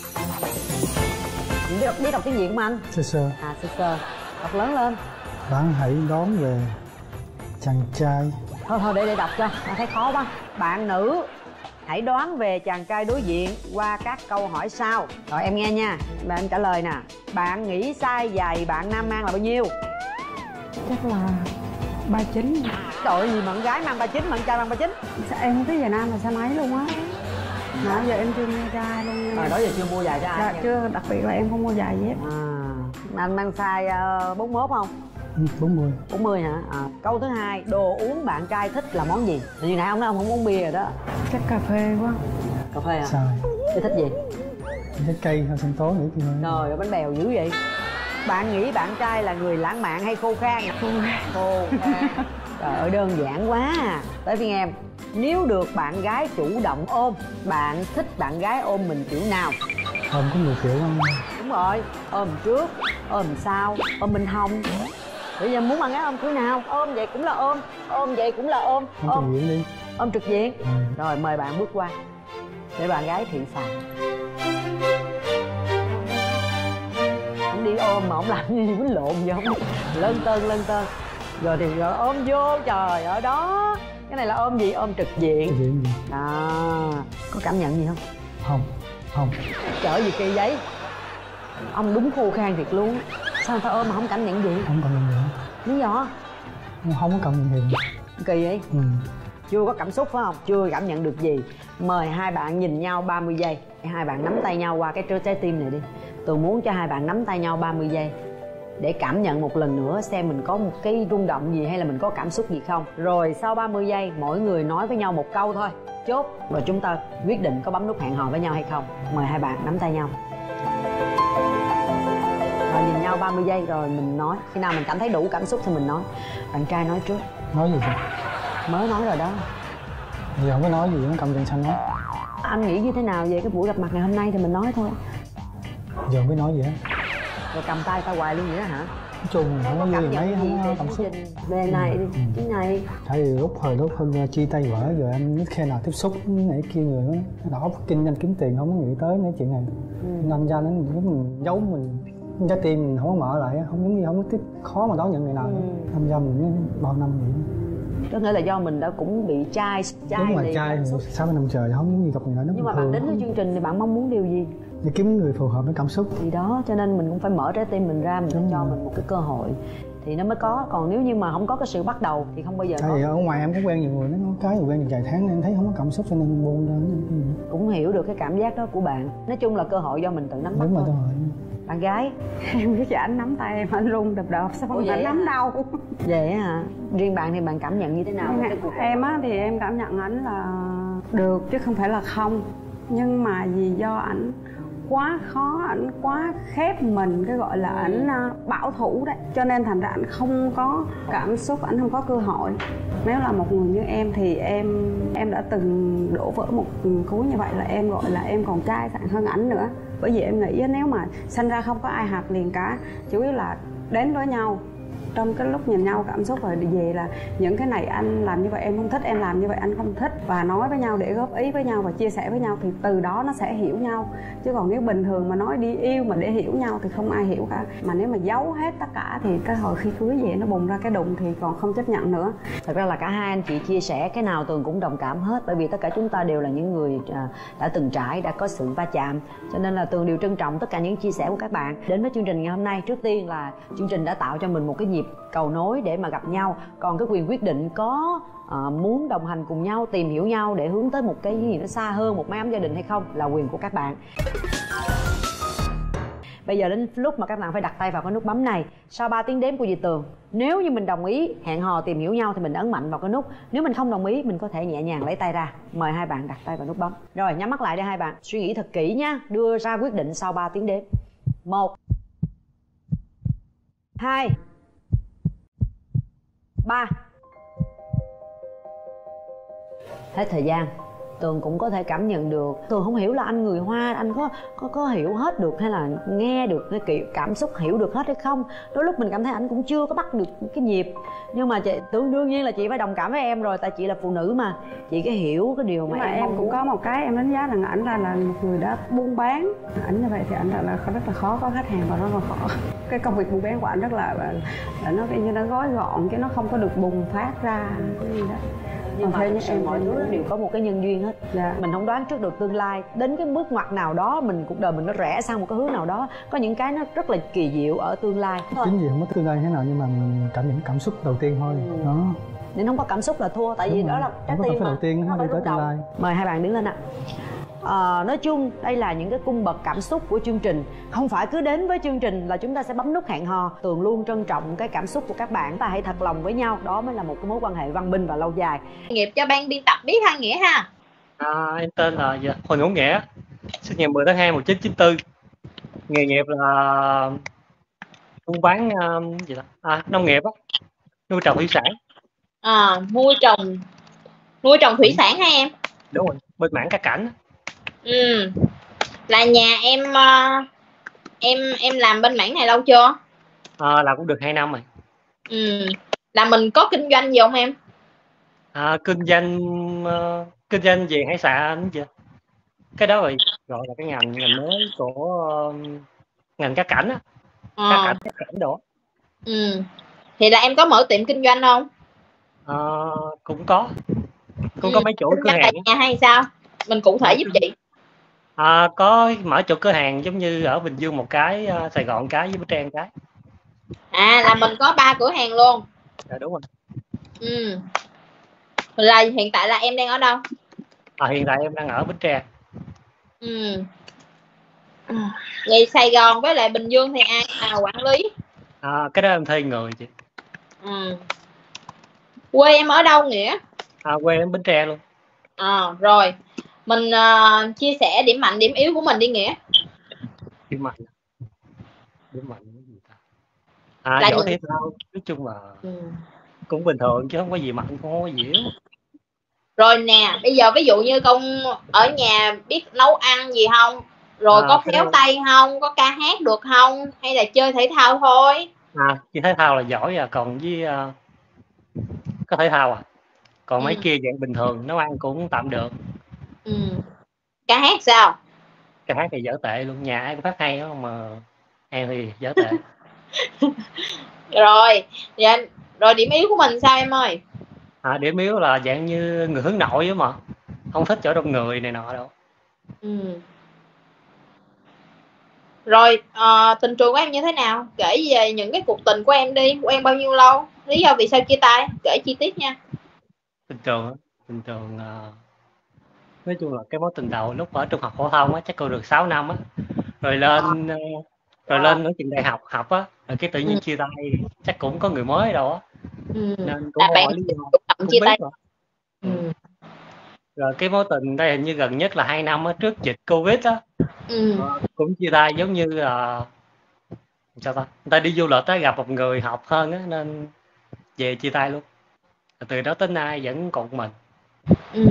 Biết đọc, biết đọc tiếng Việt không anh? Sơ sơ. À sơ sơ. Đọc lớn lên. Bạn hãy đón về chàng trai. Thôi thôi để để đọc cho, anh thấy khó quá. Bạn nữ hãy đoán về chàng trai đối diện qua các câu hỏi sau. Rồi em nghe nha, và em trả lời nè. Bạn nghĩ size giày bạn nam mang là bao nhiêu? Chắc là ba chín. Trời ơi, gì mà con gái mang ba chín mà con trai mang ba chín? Sao em không biết giày nam là sao mấy luôn á. Nãy giờ em chưa mua trai luôn. Rồi đó giờ chưa mua giày cho ai? Dạ chưa, đặc biệt là em không mua giày gì hết. À, anh mang size uh, bốn mốt không? Ừ, bốn mươi. bốn mươi hả? À, câu thứ hai, đồ uống bạn trai thích là món gì? Từ như nãy ông nói ông không uống bia rồi đó. Chắc cà phê quá. Cà phê à? Sao? Chứ thích gì? Trái cây hay sinh tố nữa kia thôi. Rồi, rồi bánh bèo dữ vậy. Bạn nghĩ bạn trai là người lãng mạn hay khô khan? Khô khan. Khô khan. Trời ơi đơn giản quá à. Tới phiên em. Nếu được bạn gái chủ động ôm, bạn thích bạn gái ôm mình kiểu nào? Ôm có nhiều kiểu không? Đúng rồi, ôm trước, ôm sau, ôm bên hông. Bây giờ muốn bạn gái ôm kiểu nào? Ôm vậy cũng là ôm, ôm vậy cũng là ôm. Không ôm trực diện đi. Ôm trực diện. Ừ. Rồi mời bạn bước qua để bạn gái thị phạm. Ông đi ôm mà ông làm gì quýnh lộn vậy không? Lân tơn lân tơn. Rồi thì rồi ôm vô, trời ở đó. Cái này là ôm gì? Ôm trực diện. Trực diện gì? Đó. Có cảm nhận gì không? Không. Không. Chở gì kỳ giấy. Ông đúng khô khan thiệt luôn. Sao người ta ôm mà không cảm nhận gì? Không cần nhận gì. Lý do? Không có cảm nhận gì. Kỳ vậy? Ừ. Chưa có cảm xúc phải không? Chưa cảm nhận được gì. Mời hai bạn nhìn nhau ba mươi giây. Hai bạn nắm tay nhau qua cái trái tim này đi. Tôi muốn cho hai bạn nắm tay nhau ba mươi giây. để cảm nhận một lần nữa xem mình có một cái rung động gì hay là mình có cảm xúc gì không. Rồi sau ba mươi giây mỗi người nói với nhau một câu thôi, chốt rồi chúng ta quyết định có bấm nút hẹn hò với nhau hay không. Mời hai bạn nắm tay nhau. Rồi nhìn nhau ba mươi giây rồi mình nói. Khi nào mình cảm thấy đủ cảm xúc thì mình nói. Bạn trai nói trước. Nói gì vậy? Mới nói rồi đó. Giờ không có nói gì, nó cầm chân xanh đó. Anh nghĩ như thế nào về cái buổi gặp mặt ngày hôm nay thì mình nói thôi. Giờ không biết nói gì hết. Rồi cầm tay tao hoài luôn vậy đó hả? Nói chung không có vui gì mấy, không có cảm xúc. Về này đi, ừ. Cái này tại vì lúc hồi lúc hôm chia tay vợ giờ em ít khi nào tiếp xúc này kia người nó đỏ kinh doanh kiếm tiền, không có nghĩ tới mấy chuyện này. Ừ. Nên ra nó mình giấu mình trái tim mình không có mở lại, không giống như không có tiếp, khó mà đón nhận người nào. Ừ. Tham gia mình bao năm vậy. Có nghĩa là do mình đã cũng bị chai chai đúng rồi, chai sáu năm trời không giống như gặp người nào. Nhưng mà bạn đến với chương trình thì bạn mong muốn điều gì? Để kiếm người phù hợp với cảm xúc thì đó, cho nên mình cũng phải mở trái tim mình ra, mình cho mình một cái cơ hội thì nó mới có. Còn nếu như mà không có cái sự bắt đầu thì không bao giờ tại có. Vì ở ngoài em cũng quen nhiều người, nó có cái quen vài tháng nên em thấy không có cảm xúc cho nên buông ra. Cũng hiểu được cái cảm giác đó của bạn. Nói chung là cơ hội do mình tự nắm bắt đúng thôi. Rồi. Bạn gái em biết anh nắm tay em anh run đập đập sao không phải nắm đâu. Vậy hả? Riêng bạn thì bạn cảm nhận như thế nào? Em, em á thì em cảm nhận ảnh là được chứ không phải là không, nhưng mà vì do ảnh quá khó, ảnh quá khép mình, cái gọi là ảnh bảo thủ đấy, cho nên thành ra ảnh không có cảm xúc, ảnh không có cơ hội. Nếu là một người như em thì em em đã từng đổ vỡ một cú như vậy là em gọi là em còn trai sẵn hơn ảnh nữa. Bởi vì em nghĩ nếu mà sinh ra không có ai hợp liền cả, chủ yếu là đến với nhau trong cái lúc nhìn nhau cảm xúc rồi về là những cái này anh làm như vậy em không thích, em làm như vậy anh không thích, và nói với nhau để góp ý với nhau và chia sẻ với nhau thì từ đó nó sẽ hiểu nhau. Chứ còn nếu bình thường mà nói đi yêu mà để hiểu nhau thì không ai hiểu cả. Mà nếu mà giấu hết tất cả thì cái hồi khi cưới về nó bùng ra cái đụng thì còn không chấp nhận nữa. Thật ra là cả hai anh chị chia sẻ cái nào Tường cũng đồng cảm hết, bởi vì tất cả chúng ta đều là những người đã từng trải, đã có sự va chạm, cho nên là Tường đều trân trọng tất cả những chia sẻ của các bạn. Đến với chương trình ngày hôm nay, trước tiên là chương trình đã tạo cho mình một cái dịp cầu nối để mà gặp nhau, còn cái quyền quyết định có uh, muốn đồng hành cùng nhau, tìm hiểu nhau để hướng tới một cái gì nó xa hơn, một mái ấm gia đình hay không là quyền của các bạn. Bây giờ đến lúc mà các bạn phải đặt tay vào cái nút bấm này. Sau ba tiếng đếm của dì Tường, nếu như mình đồng ý hẹn hò tìm hiểu nhau thì mình ấn mạnh vào cái nút. Nếu mình không đồng ý mình có thể nhẹ nhàng lấy tay ra. Mời hai bạn đặt tay vào nút bấm. Rồi nhắm mắt lại đi hai bạn, suy nghĩ thật kỹ nha, đưa ra quyết định sau ba tiếng đếm. Một, hai, ba. Hết thời gian. Tường cũng có thể cảm nhận được. Tường không hiểu là anh người Hoa, anh có có có hiểu hết được hay là nghe được cái kiểu cảm xúc, hiểu được hết hay không. Đôi lúc mình cảm thấy anh cũng chưa có bắt được cái nhịp. Nhưng mà chị Tường đương nhiên là chị phải đồng cảm với em rồi, tại chị là phụ nữ mà. Chị cái hiểu cái điều mà, mà em, em cũng muốn. Có một cái em đánh giá rằng ảnh ra là một người đã buôn bán. Ảnh như vậy thì ảnh là, là rất là khó có khách hàng và rất là khó. Cái công việc buôn bán của ảnh rất là, là, là nó như nó gói gọn chứ nó không có được bùng phát ra cái gì đó. Nhưng mà thực sự mọi thứ đều có một cái nhân duyên hết. Dạ. Mình không đoán trước được tương lai. Đến cái bước ngoặt nào đó mình cuộc đời mình nó rẽ sang một cái hướng nào đó. Có những cái nó rất là kỳ diệu ở tương lai. Chính vì không có tương lai thế nào nhưng mà mình cảm nhận cảm xúc đầu tiên thôi. Ừ. Đó. Nên không có cảm xúc là thua. Tại đúng vì rồi. Đó là trái tim mà. Đầu tiên nó đi tới tương lai. Mời hai bạn đứng lên ạ. À, nói chung đây là những cái cung bậc cảm xúc của chương trình. Không phải cứ đến với chương trình là chúng ta sẽ bấm nút hẹn hò. Tường luôn trân trọng cái cảm xúc của các bạn. Ta hãy thật lòng với nhau, đó mới là một cái mối quan hệ văn minh và lâu dài. Nghiệp cho ban biên tập biết ha Nghĩa ha. À, em tên là Huỳnh Hữu Nghĩa, sinh ngày mười tháng hai năm một nghìn chín trăm chín mươi tư. Nghề nghiệp là buôn bán uh, gì đó? À, nông nghiệp á, nuôi trồng thủy sản. À, nuôi trồng nuôi trồng thủy sản hả em? Đúng rồi, bên mảng cá cảnh. Ừ. Là nhà em uh, em em làm bên mảng này lâu chưa? À, làm cũng được hai năm rồi. Ừ. Là mình có kinh doanh gì không em? À, kinh doanh uh, kinh doanh về hải sản chưa? Cái đó rồi gọi là cái ngành ngành mới của uh, ngành cá cảnh á. À. Cá cảnh, cá cảnh đồ. Ừ. Thì là em có mở tiệm kinh doanh không? À, cũng có. Cũng ừ. có mấy chỗ cửa hàng. Nhà hay sao? Mình cụ thể giúp chị. À, có mở chỗ cửa hàng giống như ở Bình Dương một cái, uh, Sài Gòn cái với Bến Tre một cái. À, là mình có ba cửa hàng luôn. Dạ đúng rồi. Ừ. Là hiện tại là em đang ở đâu? À, hiện tại em đang ở Bến Tre. Ừ. Vậy Sài Gòn với lại Bình Dương thì ai à, quản lý? À, cái đó em thuê người chị. Ừ. Quê em ở đâu Nghĩa? À, quê em Bến Tre luôn. À, rồi mình uh, chia sẻ điểm mạnh điểm yếu của mình đi Nghĩa. Điểm mạnh điểm mạnh cái gì ta? À, Là giỏi những... thể thao, nói chung là ừ. cũng bình thường chứ không có gì mạnh, không có gì yếu. Rồi nè, bây giờ ví dụ như công ở nhà biết nấu ăn gì không? Rồi À, có cái khéo đó tay không? Có ca hát được không? Hay là chơi thể thao thôi? à, chỉ thể thao là giỏi à, còn với uh, có thể thao à. Còn Ừ. mấy kia dạng bình thường, nấu ăn cũng tạm được. Ừ. Ca hát sao? Ca hát thì dở tệ luôn, nhà ai cũng phát hay đó mà em thì dở tệ. Rồi, dạ, rồi điểm yếu của mình sao em ơi? À, điểm yếu là dạng như người hướng nội á mà không thích chỗ đông người này nọ đâu. Ừ. Rồi à, tình trường của em như thế nào? Kể về những cái cuộc tình của em đi. Của em bao nhiêu lâu? Lý do vì sao chia tay? Kể chi tiết nha. Tình trường á, tình trường uh, nói chung là cái mối tình đầu lúc ở trung học phổ thông á chắc cô được sáu năm á, rồi lên uh, rồi Wow. lên ở trường đại học học á, rồi cái tự Ừ. nhiên chia tay, chắc cũng có người mới đâu á. Ừ. Nên cũng Là không bạn hỏi lý do, chủ động cũng chia biết tay. rồi. Ừ. Ừ. Rồi cái mối tình đây hình như gần nhất là hai năm á, trước dịch Covid á. Ừ. Ờ, cũng chia tay giống như là sao ta, người ta đi du lịch á, gặp một người hợp hơn á nên về chia tay luôn. Rồi từ đó tới nay vẫn còn mình. Ừ.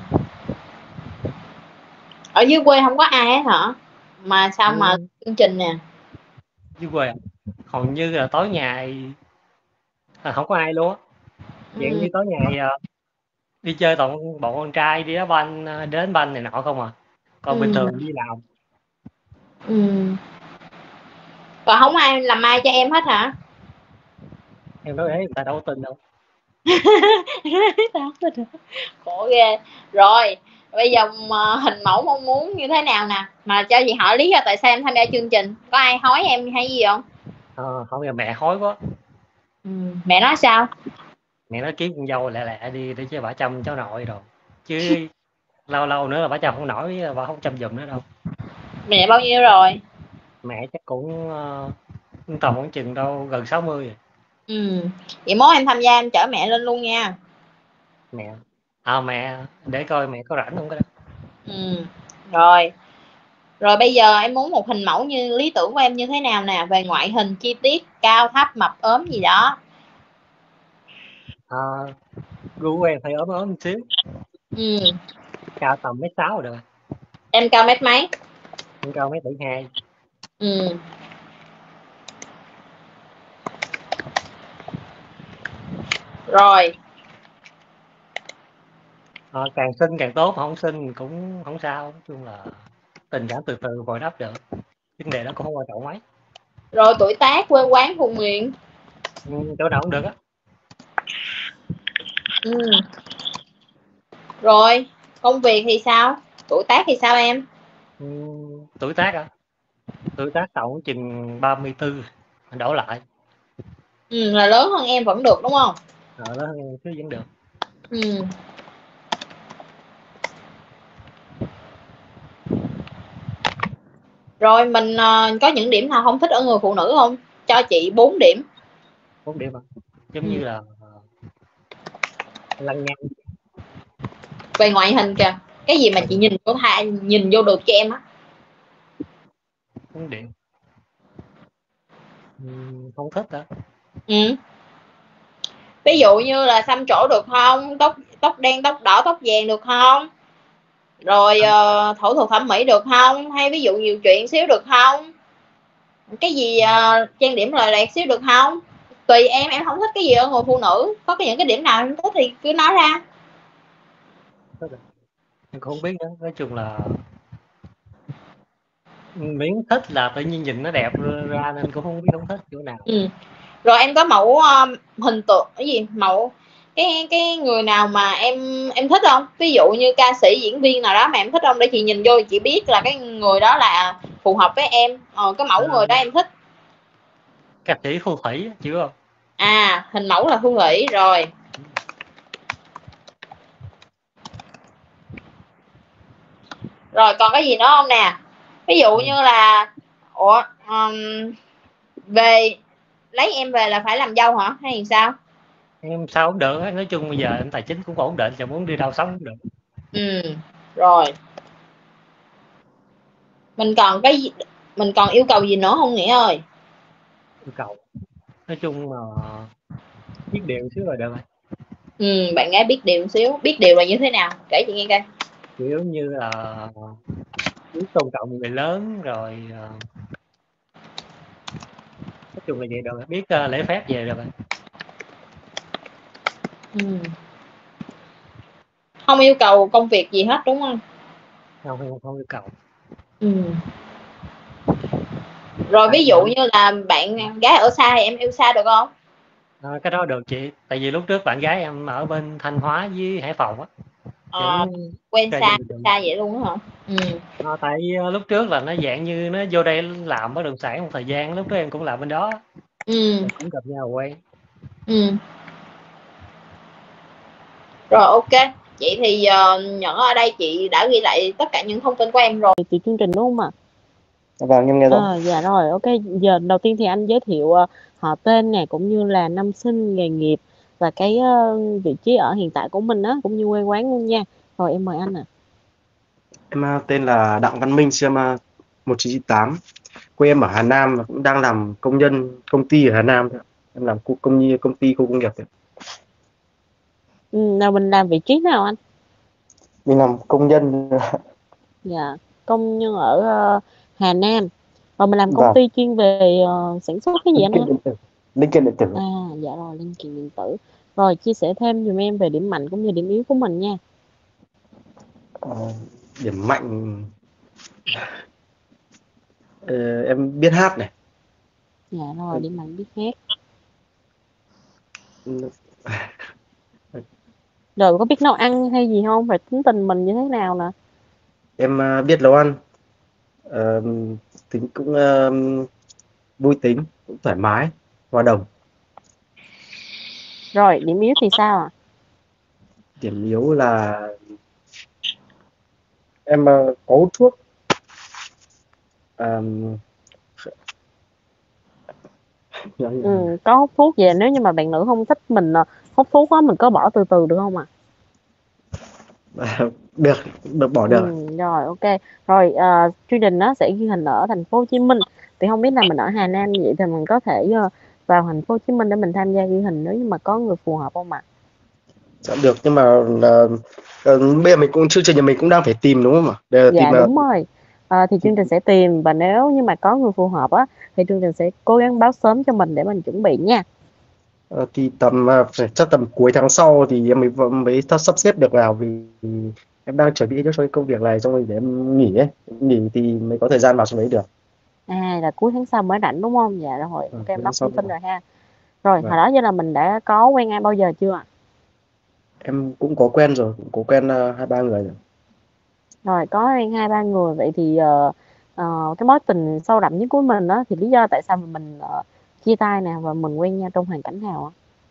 Ở dưới quê không có ai hết hả? Mà sao Ừ, mà chương trình nè? dưới quê hầu như là tối ngày là không có ai luôn á, dạng Ừ. như tối ngày à, đi chơi toàn bọn con trai đi đá banh à, đến banh này nọ không à, còn bình Ừ. thường đi làm. Ừ. Còn không ai làm mai cho em hết hả? Em nói thế người ta đâu có tin đâu. Khổ ghê. Rồi bây giờ mà hình mẫu mong muốn như thế nào nè, mà cho chị hỏi lý do tại sao em tham gia chương trình, có ai hối em hay gì không? À, không là mẹ hối quá. Ừ. Mẹ nói sao? Mẹ nói kiếm con dâu lẹ lẹ đi để cho bà chăm cháu nội rồi, chứ lâu lâu nữa là bà chăm không nổi, bà không chăm giùm nữa đâu. Mẹ bao nhiêu rồi? Mẹ chắc cũng uh, tầm khoảng chừng đâu gần sáu mươi rồi. Ừ. Vậy mốt em tham gia em chở mẹ lên luôn nha. Mẹ à, mẹ để coi mẹ có rảnh không cái đó. Ừ. Rồi. Rồi bây giờ em muốn một hình mẫu như lý tưởng của em như thế nào nè, về ngoại hình chi tiết, cao thấp mập ốm gì đó. À, gu của em phải ốm ốm một xíu. Ừ. Cao tầm mét sáu rồi được. Em cao mét mấy? Em cao mét bảy hai. Ừ. Rồi. À, càng xinh càng tốt, không xinh cũng không sao, nói chung là tình cảm từ từ bồi đắp được, vấn đề đó cũng không quan trọng mấy. Rồi tuổi tác, quê quán, vùng miền. Ừ, chỗ nào cũng được á. Ừ. Rồi công việc thì sao, tuổi tác thì sao em? Ừ, tuổi tác à, tuổi tác tổng chừng ba mươi tư đổ lại. Ừ, là lớn hơn em vẫn được đúng không? Rồi đó chứ vẫn được. Ừ. Rồi mình uh, có những điểm nào không thích ở người phụ nữ không? Cho chị bốn điểm. Bốn điểm à, giống Ừ. như là lăng nhăng. Về ngoại hình kìa, cái gì mà chị nhìn có thai nhìn vô được cho em á? Bốn điểm. Ừ, không thích hả? Ừ. Ví dụ như là xăm trổ được không, tóc tóc đen tóc đỏ tóc vàng được không, rồi uh, phẫu thuật thẩm mỹ được không, hay ví dụ nhiều chuyện xíu được không, cái gì uh, trang điểm lời lẹt xíu được không? Tùy em em không thích cái gì ở người phụ nữ, có cái những cái điểm nào em thích thì cứ nói ra. Em cũng không biết nữa, nói chung là miễn thích là tự nhiên nhìn nó đẹp ra nên cũng không biết không thích chỗ nào. Ừ. Rồi em có mẫu uh, hình tượng cái gì mẫu cái cái người nào mà em em thích không, ví dụ như ca sĩ diễn viên nào đó mà em thích không, để chị nhìn vô chị biết là cái người đó là phù hợp với em, ờ, cái mẫu người đó À, em thích. ca sĩ Thu Thủy chịu không? À hình mẫu là Thu Thủy rồi. Rồi còn cái gì nữa không nè, ví dụ Ừ. như là ủa um, về lấy em về là phải làm dâu hả hay sao? Em sao cũng được, nói chung bây giờ em tài chính cũng ổn định, chẳng muốn đi đâu sống cũng được. Ừ, rồi. Mình còn cái gì, mình còn yêu cầu gì nữa không Nghĩa ơi? Yêu cầu nói chung mà biết điều xíu rồi được rồi. Ừ, bạn gái biết điều một xíu. Biết điều là như thế nào? Kể chị nghe coi. Kiểu như là biết tôn trọng người lớn rồi, nói chung là vậy được rồi. Biết uh, lễ phép về được rồi. Ừ. Không yêu cầu công việc gì hết đúng không? Không, không, không yêu cầu. Ừ. Rồi ví dụ như là bạn gái ở xa thì em yêu xa được không? À, cái đó được chị, tại vì lúc trước bạn gái em ở bên Thanh Hóa với Hải Phòng á. À, quen Vẫn xa xa vậy luôn hả? Ừ. À, tại uh, lúc trước là nó dạng như nó vô đây làm bất động sản một thời gian, lúc đó em cũng làm bên đó. Ừ. Rồi cũng gặp nhau quen. Ừ. Rồi ok. Vậy thì uh, nhận ở đây chị đã ghi lại tất cả những thông tin của em rồi. Chị chương trình đúng không ạ? Vâng, em nghe rõ. À, dạ rồi, ok. Giờ đầu tiên thì anh giới thiệu uh, họ tên nè, cũng như là năm sinh, nghề nghiệp và cái uh, vị trí ở hiện tại của mình á, cũng như quê quán luôn nha. Rồi em mời anh ạ. À. Em uh, tên là Đặng Văn Minh, sinh năm uh, một chín chín tám. Quê em ở Hà Nam và cũng đang làm công nhân công ty ở Hà Nam. Em làm khu công ty công ty khu công nghiệp. Ừ, nào mình làm vị trí nào anh? Mình làm công nhân. Dạ, công nhân ở uh, Hà Nam. Và mình làm công Vâng. ty chuyên về uh, sản xuất cái gì Linh anh kiện ha? điện tử. Linh kiện điện tử. À, dạ rồi, linh kiện điện tử. Rồi chia sẻ thêm giùm em về điểm mạnh cũng như điểm yếu của mình nha. Uh, điểm mạnh, uh, em biết hát này. Dạ rồi, điểm mạnh biết hát. Rồi có biết nấu ăn hay gì không? Phải tính tình mình như thế nào nè? Em uh, biết nấu ăn. Uh, tính cũng uh, vui tính, cũng thoải mái, hòa đồng. Rồi điểm yếu thì sao ạ? À? Điểm yếu là em uh, có hút thuốc. Um, Ừ, có hút thuốc về, nếu như mà bạn nữ không thích mình hút thuốc á, mình có bỏ từ từ được không ạ? À? Được, được bỏ được. Ừ, rồi ok. Rồi uh, chương trình nó sẽ ghi hình ở thành phố Hồ Chí Minh. Thì không biết là mình ở Hà Nam như vậy thì mình có thể uh, vào thành phố Hồ Chí Minh để mình tham gia ghi hình nếu như mà có người phù hợp không ạ? Dạ được, nhưng mà uh, uh, bây giờ mình cũng chương trình nhà mình cũng đang phải tìm đúng không ạ? Để Dạ tìm, đúng uh... rồi. À, thì chương trình sẽ tìm, và nếu như mà có người phù hợp á thì chương trình sẽ cố gắng báo sớm cho mình để mình chuẩn bị nha. Uh, thì tầm uh, chắc tầm cuối tháng sau thì em mới mới sắp xếp được vào, vì em đang chuẩn bị cho cái công việc này, xong rồi để em nghỉ ấy, nghỉ thì mới có thời gian vào trong đấy được. À, là cuối tháng sau mới rảnh đúng không? Dạ rồi, À, ok, em bắt sau thông tin rồi ha. Rồi, vâng. hồi đó giờ là mình đã có quen ai bao giờ chưa ạ? Em cũng có quen rồi, cũng có quen uh, hai ba người rồi. Rồi, có quen hai ba người, vậy thì uh, uh, cái mối tình sâu đậm nhất của mình đó thì lý do tại sao mà mình uh, chia tay nè, và mình quen nhau trong hoàn cảnh nào ạ?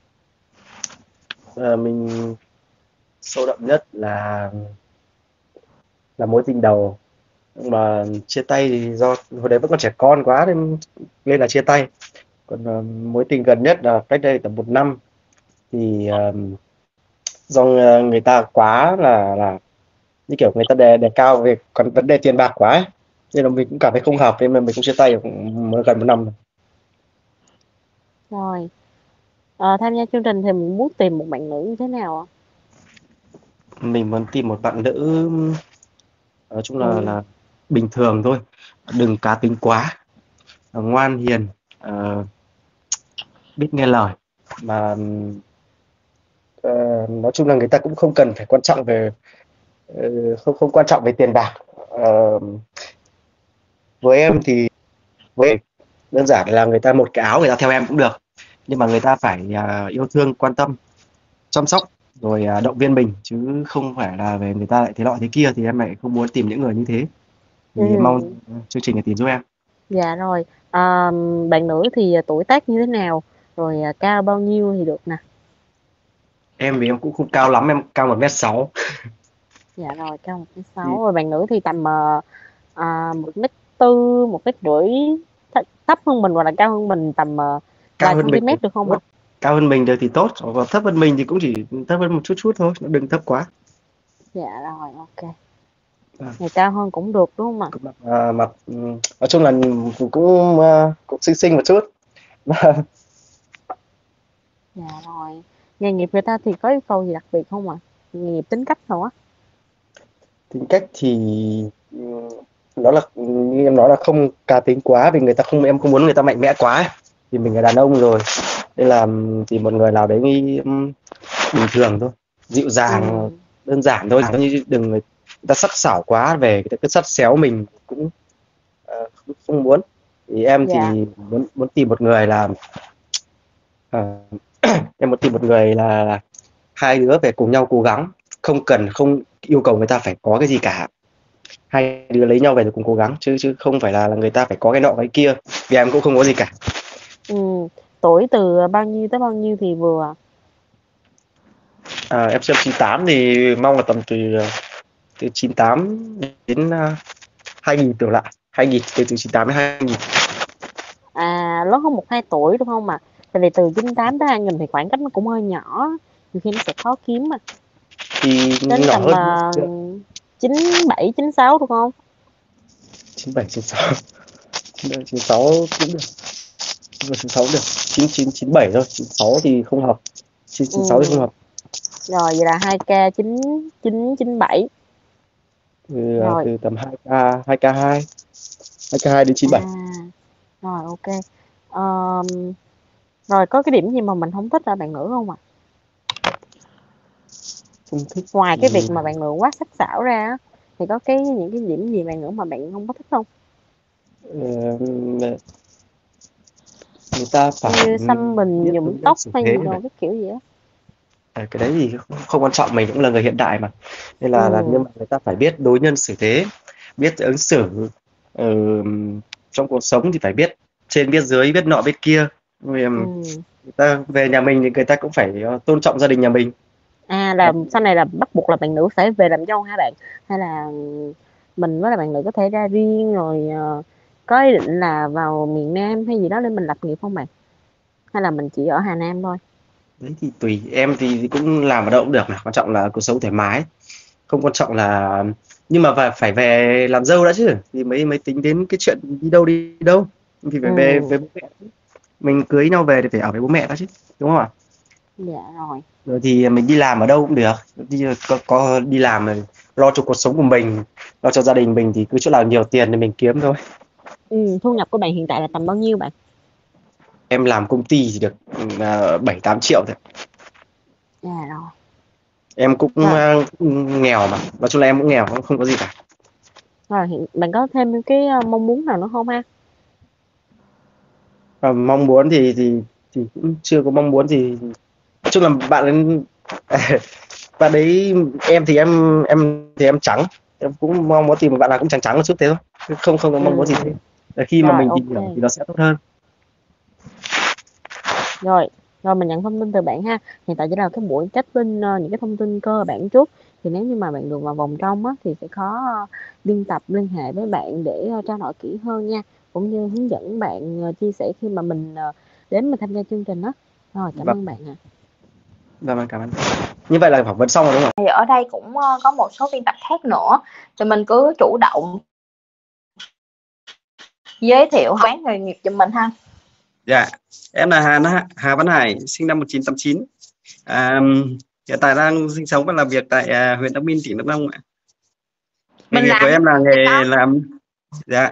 Uh, mình sâu đậm nhất là là mối tình đầu, mà chia tay thì do hồi đấy vẫn còn trẻ con quá nên nên là chia tay. Còn uh, mối tình gần nhất là cách đây tầm một năm, thì uh, do người ta quá là là như kiểu người ta đề đề cao về còn vấn đề tiền bạc quá ấy. Nên là mình cũng cảm thấy không hợp, nên mà mình cũng chia tay cũng mới gần một năm rồi. Rồi, uh, tham gia chương trình thì mình muốn tìm một bạn nữ như thế nào ạ? Mình muốn tìm một bạn nữ nói chung là Ừ. là bình thường thôi, đừng cá tính quá, ngoan hiền, uh, biết nghe lời, mà uh, nói chung là người ta cũng không cần phải quan trọng về uh, không không quan trọng về tiền bạc. Uh, với em thì với em, đơn giản là người ta một cái áo người ta theo em cũng được, nhưng mà người ta phải uh, yêu thương, quan tâm, chăm sóc, rồi uh, động viên mình, chứ không phải là về người ta lại thế nọ thế kia, thì em lại không muốn tìm những người như thế. Thì Ừ. mong chương trình này tìm giúp em. Dạ rồi, à, bạn nữ thì tuổi tác như thế nào, rồi cao bao nhiêu thì được nè? Em vì em cũng không cao lắm, em cao một mét sáu. Dạ rồi, cao một mét sáu. Rồi bạn nữ thì tầm uh, một mét tư, một mét rưỡi, thấp hơn mình hoặc là cao hơn mình tầm uh, cao vài hơn mình cm được không ạ? tốt. Cao hơn mình được thì tốt, còn thấp hơn mình thì cũng chỉ thấp hơn một chút chút thôi, nó đừng thấp quá. Dạ rồi, ok. À. Ngày cao hơn cũng được đúng không ạ? Mặt, à, mặt nói chung là cũng cũng, uh, cũng xinh xinh một chút. Dạ rồi. Nghề nghiệp người ta thì có yêu cầu gì đặc biệt không ạ? Nghề nghiệp tính cách nào á? Tính cách thì nó là như em nói là không cá tính quá, vì người ta không em không muốn người ta mạnh mẽ quá ấy. Thì mình là đàn ông rồi, nên là tìm một người nào đấy bình thường thôi, dịu dàng, ừ. đơn giản thôi, như đừng người ta sắc sảo quá về cái sắt xéo mình cũng uh, không, không muốn. Thì em dạ. thì muốn muốn tìm một người là uh, em muốn tìm một người là, là hai đứa phải cùng nhau cố gắng, không cần không yêu cầu người ta phải có cái gì cả, hai đứa lấy nhau về rồi cùng cố gắng, chứ chứ không phải là, là người ta phải có cái nọ cái kia, vì em cũng không có gì cả. Ừ. Tuổi từ bao nhiêu tới bao nhiêu thì vừa? À, em xem chín tám thì mong là tầm từ từ chín tám đến uh, hai nghìn trở lại, hai nghìn từ từ chín tám đến hai nghìn. À, lớn hơn một hai tuổi đúng không ạ? Tại vì từ chín tám tới hai nghìn thì khoảng cách nó cũng hơi nhỏ, nhiều khi nó sẽ khó kiếm mà. Thì đến nhỏ tầm hơn uh, chín bảy chín sáu đúng không? chín bảy chín sáu chín sáu cũng được, chín sáu được, chín chín chín bảy thôi, chín sáu thì không hợp, chín sáu ừ. thì không hợp. Rồi vậy là hai k chín chín chín bảy. Từ, rồi. từ tầm hai k hai k hai hai k hai đến chín bảy. À, rồi ok. Um, rồi có cái điểm gì mà mình không thích ở bạn nữ không ạ? Không thích. Ngoài cái việc mà bạn nữ quá sắc sảo ra thì có cái những cái điểm gì bạn nữ mà bạn không có thích không? Ừ, người ta phải như xăm mình nhuộm tóc hay gì đâu cái kiểu gì á. À, cái đấy thì không, không quan trọng, mình cũng là người hiện đại mà, nên là, ừ. là nhưng mà người ta phải biết đối nhân xử thế, biết ứng xử uh, trong cuộc sống thì phải biết trên biết dưới, biết nọ biết kia. Rồi, ừ. người ta về nhà mình thì người ta cũng phải tôn trọng gia đình nhà mình. À là sau này là bắt buộc là bạn nữ phải về làm dâu hả bạn, hay là mình với là bạn nữ có thể ra riêng rồi uh, có ý định là vào miền Nam hay gì đó để mình lập nghiệp không bạn, hay là mình chỉ ở Hà Nam thôi? Đấy thì tùy, em thì cũng làm ở đâu cũng được mà, quan trọng là cuộc sống thoải mái, không quan trọng là, nhưng mà phải phải về làm dâu đã chứ, thì mới mới tính đến cái chuyện đi đâu đi đâu, thì phải ừ. về với bố mẹ, mình cưới nhau về thì phải ở với bố mẹ đã chứ, đúng không ạ? Dạ rồi. Rồi thì mình đi làm ở đâu cũng được, đi có, có đi làm rồi lo cho cuộc sống của mình, lo cho gia đình mình, thì cứ chỗ nào nhiều tiền thì mình kiếm thôi. Ừ, thu nhập của bạn hiện tại là tầm bao nhiêu bạn? Em làm công ty thì được bảy tám triệu thôi. Dạ rồi. Em cũng rồi. nghèo mà, nói chung là em cũng nghèo, không, không có gì cả. Rồi hiện bạn có thêm cái mong muốn nào nữa không ha? À, mong muốn thì thì thì cũng chưa có mong muốn gì. Nói chung là bạn ấy, bạn đấy em thì em em thì em trắng, em cũng mong muốn tìm một bạn nào cũng trắng trắng một chút thế thôi, không không có mong muốn ừ. gì thế. Để khi rồi, mà mình okay. tìm hiểu thì nó sẽ tốt hơn. Rồi, rồi mình nhận thông tin từ bạn ha. Hiện tại chỉ là cái buổi check in uh, những cái thông tin cơ bản trước. Thì nếu như mà bạn được vào vòng trong á, thì sẽ có uh, biên tập liên hệ với bạn để uh, trao đổi kỹ hơn nha, cũng như hướng dẫn bạn uh, chia sẻ khi mà mình uh, đến mình tham gia chương trình đó. Rồi, cảm vâng. ơn bạn ạ. Vâng, cảm ơn. Như vậy là phỏng vấn xong rồi đúng không? Thì ở đây cũng uh, có một số biên tập khác nữa, thì mình cứ chủ động giới thiệu quán nghề nghiệp cho mình ha. Dạ, em là Hà Hà Văn Hải, sinh năm một nghìn chín trăm tám mươi chín. À, hiện tại đang sinh sống và làm việc tại à, huyện Đắc Minh, tỉnh Đắk Nông ạ. Nghề nghiệp của em là nghề đó. làm dạ.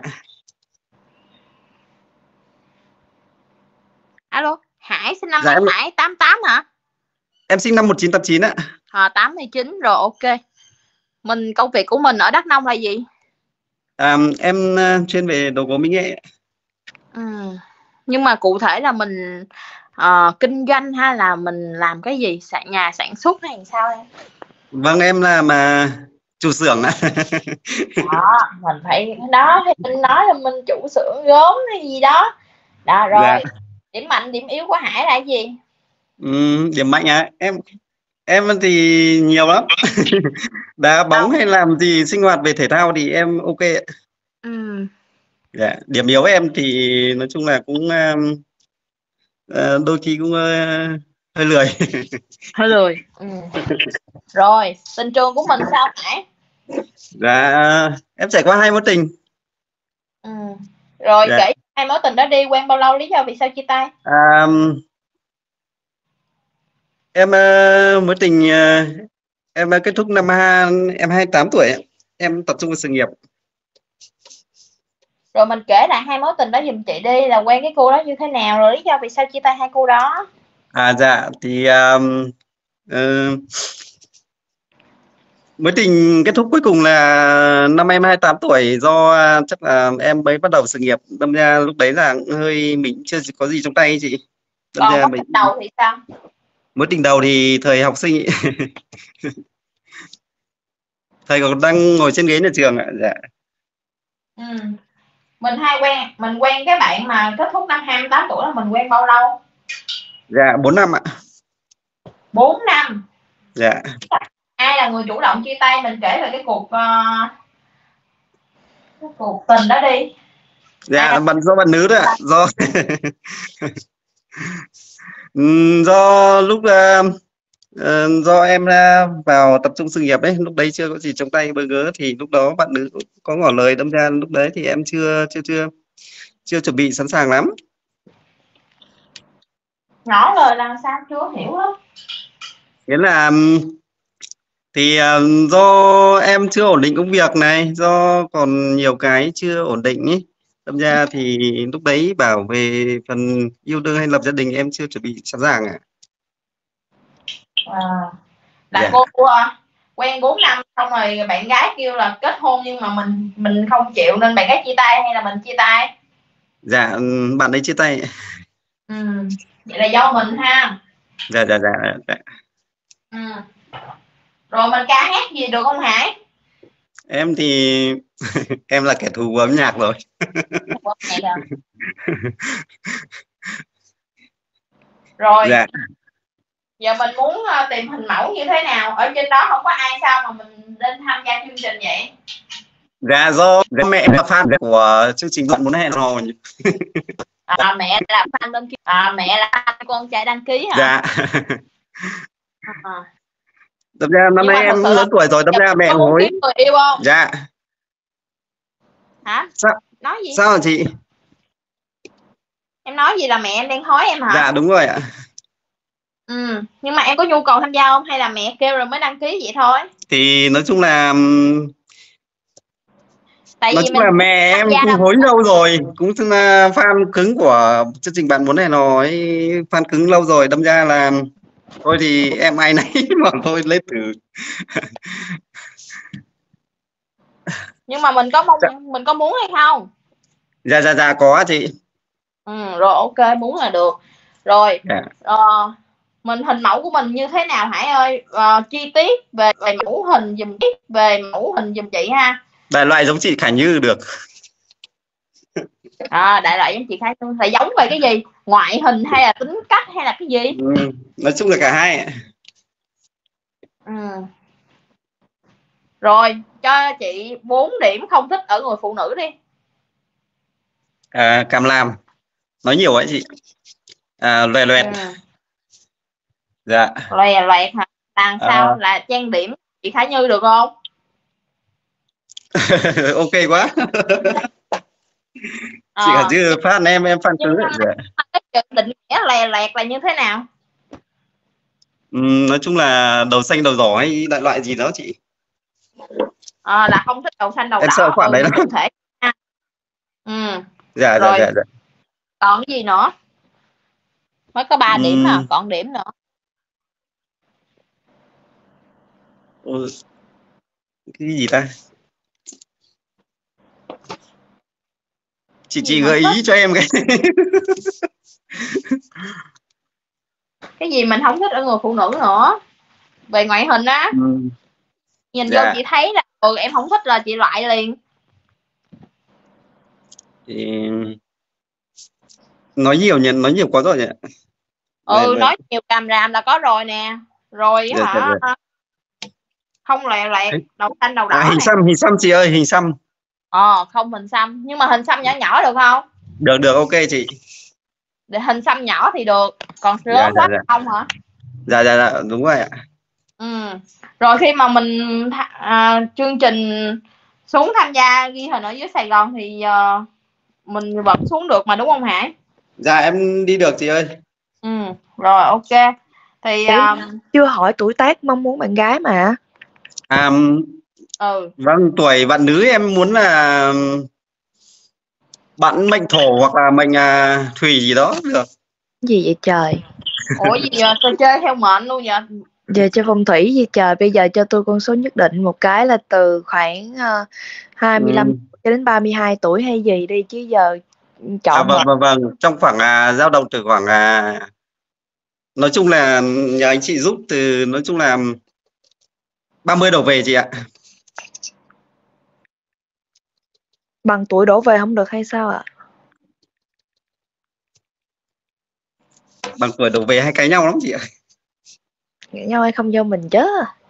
Alo, Hải sinh năm dạ, em... Hải tám tám hả? Em sinh năm một nghìn chín trăm tám mươi chín ạ. À, tám mươi chín rồi, ok. Mình công việc của mình ở Đắk Nông là gì? À, em uh, chuyên về đồ gốm mỹ nghệ. Ừ. Nhưng mà cụ thể là mình uh, kinh doanh hay là mình làm cái gì, nhà sản xuất hay sao em? Vâng, em là mà chủ xưởng ạ. Đó, mình phải đó thì mình nói là mình chủ xưởng gốm hay gì đó. Đó rồi. Dạ. Điểm mạnh điểm yếu của Hải là gì? Ừ, điểm mạnh à? Em em thì nhiều lắm. Đá bóng hay làm gì sinh hoạt về thể thao thì em ok ạ. Ừ. Dạ, điểm yếu em thì nói chung là cũng um, Ờ, đôi khi cũng ờ, hơi lười. Hơi lười. Ừ. Rồi tình trường của mình sao Hải? Dạ em trải qua hai mối tình. Ừ. Rồi Dạ. kể hai mối tình đó đi, quen bao lâu, lý do vì sao chia tay? À, em ờ, mối tình ờ, em đã kết thúc năm hai em hai mươi tám tuổi ạ. Em tập trung vào sự nghiệp. Rồi mình kể lại hai mối tình đó giùm chị đi, là quen cái cô đó như thế nào, rồi lý do vì sao chia tay hai cô đó. À dạ thì um, ờ, mối tình kết thúc cuối cùng là năm em hai mươi tám tuổi, do chắc là em mới bắt đầu sự nghiệp, đâm ra lúc đấy là hơi mình chưa có gì trong tay ấy chị. Đâm Còn ra mối mình tình đầu thì sao? mối tình đầu thì thời học sinh ý. Thầy còn đang ngồi trên ghế nhà trường ạ. Dạ. Ừ. Mình hay quen mình quen cái bạn mà kết thúc năm hai mươi tám tuổi là mình quen bao lâu? Dạ bốn năm ạ. bốn năm. Dạ. Ai là người chủ động chia tay? Mình kể về cái cuộc uh, cái cuộc tình đó đi. Dạ À, bạn do bạn nữ đó ạ. Do Ừm, do lúc uh, uh, do em uh, vào tập trung sự nghiệp ấy, lúc đấy chưa có gì trong tay bơ ngỡ, thì lúc đó bạn nữ có ngỏ lời, đâm ra lúc đấy thì em chưa chưa chưa chưa chuẩn bị sẵn sàng lắm. ngỏ lời là sao chưa hiểu lắm. Nghĩa là ừm, thì uh, do em chưa ổn định công việc này, do còn nhiều cái chưa ổn định ấy, đâm ra thì lúc đấy bảo về phần yêu đương hay lập gia đình em chưa chuẩn bị sẵn sàng ạ. À, là Dạ. cô uh, quen bốn năm xong rồi bạn gái kêu là kết hôn nhưng mà mình mình không chịu nên bạn gái chia tay hay là mình chia tay? Dạ ừm, bạn ấy chia tay. Ừ. Vậy là do mình ha. Dạ dạ dạ, dạ. Ừ. Rồi mình ca hát gì được không Hải? Em thì em là kẻ thù của âm nhạc rồi. Rồi Dạ. giờ mình muốn uh, tìm hình mẫu như thế nào? Ở trên đó không có ai sao mà mình nên tham gia chương trình vậy? Dạ do mẹ em là fan của chương trình Bạn Muốn Hẹn Hò. À, mẹ là fan đăng ký. À, mẹ là fan con trai đăng ký hả? Dạ. À. Đâm ra năm nay em lớn tuổi rồi, đâm ra mẹ hối. Người yêu không? Dạ. Hả? Sao? Nói gì? Sao hả chị? Em nói gì là mẹ em đang hối em hả? Dạ đúng rồi ạ. Ừ, nhưng mà em có nhu cầu tham gia không hay là mẹ kêu rồi mới đăng ký vậy thôi? Thì nói chung là Tại nói vì chung mình là mẹ em cũng hối lâu rồi, cũng là fan cứng của chương trình Bạn Muốn Hẹn Hò ấy, fan cứng lâu rồi, đâm ra là thôi thì em ai nấy mà thôi lấy thử. Nhưng mà mình có mong Dạ. mình có muốn hay không? Dạ dạ dạ có chị. Ừ, rồi ok, muốn là được. Rồi Dạ. uh, mình hình mẫu của mình như thế nào Hải ơi? Uh, chi tiết về, về mẫu hình dùm về mẫu hình dùm chị ha. Đại loại giống chị Khải Như được. À, đại loại giống chị Khải Như là giống về cái gì? Ngoại hình hay là tính cách hay là cái gì? Ừ, nói chung là cả hai. Ừ. Rồi cho chị bốn điểm không thích ở người phụ nữ đi. À, càm làm, nói nhiều ấy chị. À, loè loẹt. Ừ. Dạ. Loè loẹt hả? Làm sao À. là trang điểm chị Khải Như được không? Ok quá. À, Chị Khải Như fan em em fan cứng. Dạ. Định nghĩa lè lẹt là như thế nào? Ừ, nói chung là đầu xanh đầu đỏ hay đại loại gì đó chị. À, là không thích đầu xanh đầu Em đỏ. sợ khoản Ừ, đấy lắm. cụ thể. Ừ. Dạ, rồi dạ dạ dạ. còn cái gì nữa? Mới có ba Ừ. điểm à, còn điểm nữa. Ừ. Cái gì ta? Chị chị gợi ý cho em cái. Cái gì mình không thích ở người phụ nữ nữa? Về ngoại hình á. Ừ. Nhìn dạ. vô chị thấy là ừ, em không thích là chị loại liền. Thì nói nhiều nhận nói nhiều quá rồi nhỉ. Ừ, về, nói về... nhiều càm ràm là có rồi nè. Rồi dạ, hả dạ, dạ. Không lẹ lẹt đầu xanh đầu đỏ. À, hình xăm hình xăm chị ơi, hình xăm. Ờ, không hình xăm, nhưng mà hình xăm nhỏ nhỏ được không? Được được, ok chị. để hình xăm nhỏ thì được, còn Dạ, lớn dạ, quá dạ. không hả? Dạ, dạ, dạ, đúng rồi ạ. Ừ. Rồi khi mà mình tha- à, chương trình xuống tham gia ghi hình ở dưới Sài Gòn thì ờ, mình vẫn xuống được mà đúng không Hải? Dạ em đi được chị ơi. Ừ. Rồi ok. Thì Em um, chưa hỏi tuổi tác mong muốn bạn gái mà. À, ừ. vâng, tuổi bạn nữ em muốn là bạn mệnh thổ hoặc là mệnh à, thủy gì đó cũng được. Gì vậy trời? Ủa gì vậy? Tôi chơi theo mệnh luôn vậy? Giờ cho phong thủy gì trời, bây giờ cho tôi con số nhất định một cái là từ khoảng uh, hai mươi lăm Ừ. cho đến ba mươi hai tuổi hay gì đi chứ giờ À, chọn vâng mệnh. vâng vâng, trong khoảng à, dao động từ khoảng à, nói chung là nhờ anh chị giúp từ nói chung là ba mươi đổ về chị ạ. Bằng tuổi đổ về không được hay sao ạ? Bằng tuổi đổ về hay cãi nhau lắm chị ạ. Nghĩ nhau hay không do mình chứ.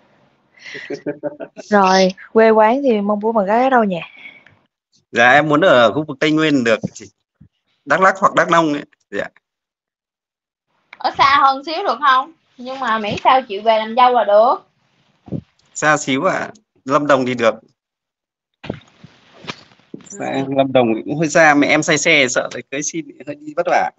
Rồi quê quán thì mong muốn bạn gái ở đâu nhỉ? Dạ em muốn ở khu vực Tây Nguyên được chị. Đắk Lắk hoặc Đắk Nông ấy. Dạ. Ở xa hơn xíu được không? Nhưng mà miễn sao chịu về làm dâu là được. Xa xíu ạ. À. Lâm Đồng thì được. Dạ, Lâm Đồng cũng hơi xa, mẹ em say xe sợ lại cưới xin hơi đi vất vả.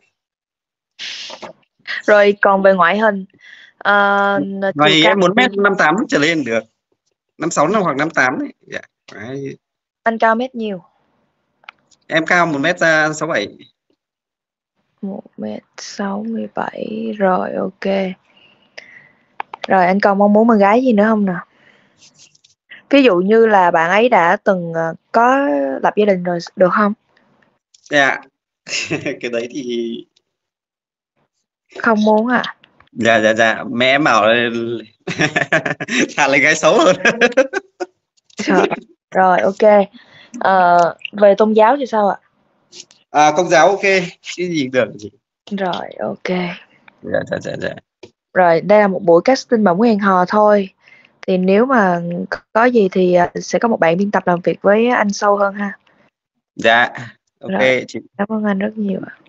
Rồi còn về ngoại hình uh, Ngoài cao em muốn mét năm tám trở lên được. năm sáu năm hoặc năm tám đấy. Dạ. Đấy. Anh cao mét nhiều? Em cao một mét sáu bảy. một mét sáu mươi bảy. Rồi ok. Rồi anh còn mong muốn bạn gái gì nữa không nào? Ví dụ như là bạn ấy đã từng có lập gia đình rồi được không? Dạ. Cái đấy thì không muốn à? Dạ dạ dạ, mẹ em bảo là thà lấy gái xấu hơn. Trời. Rồi ok. Ờ, về tôn giáo thì sao ạ? À, công giáo ok, cái gì được gì. Rồi ok. Dạ dạ dạ dạ. Rồi đây là một buổi casting mà muốn hẹn hò thôi. Thì nếu mà có gì thì sẽ có một bạn biên tập làm việc với anh sâu hơn ha. Dạ ok Rồi, chị. cảm ơn anh rất nhiều ạ.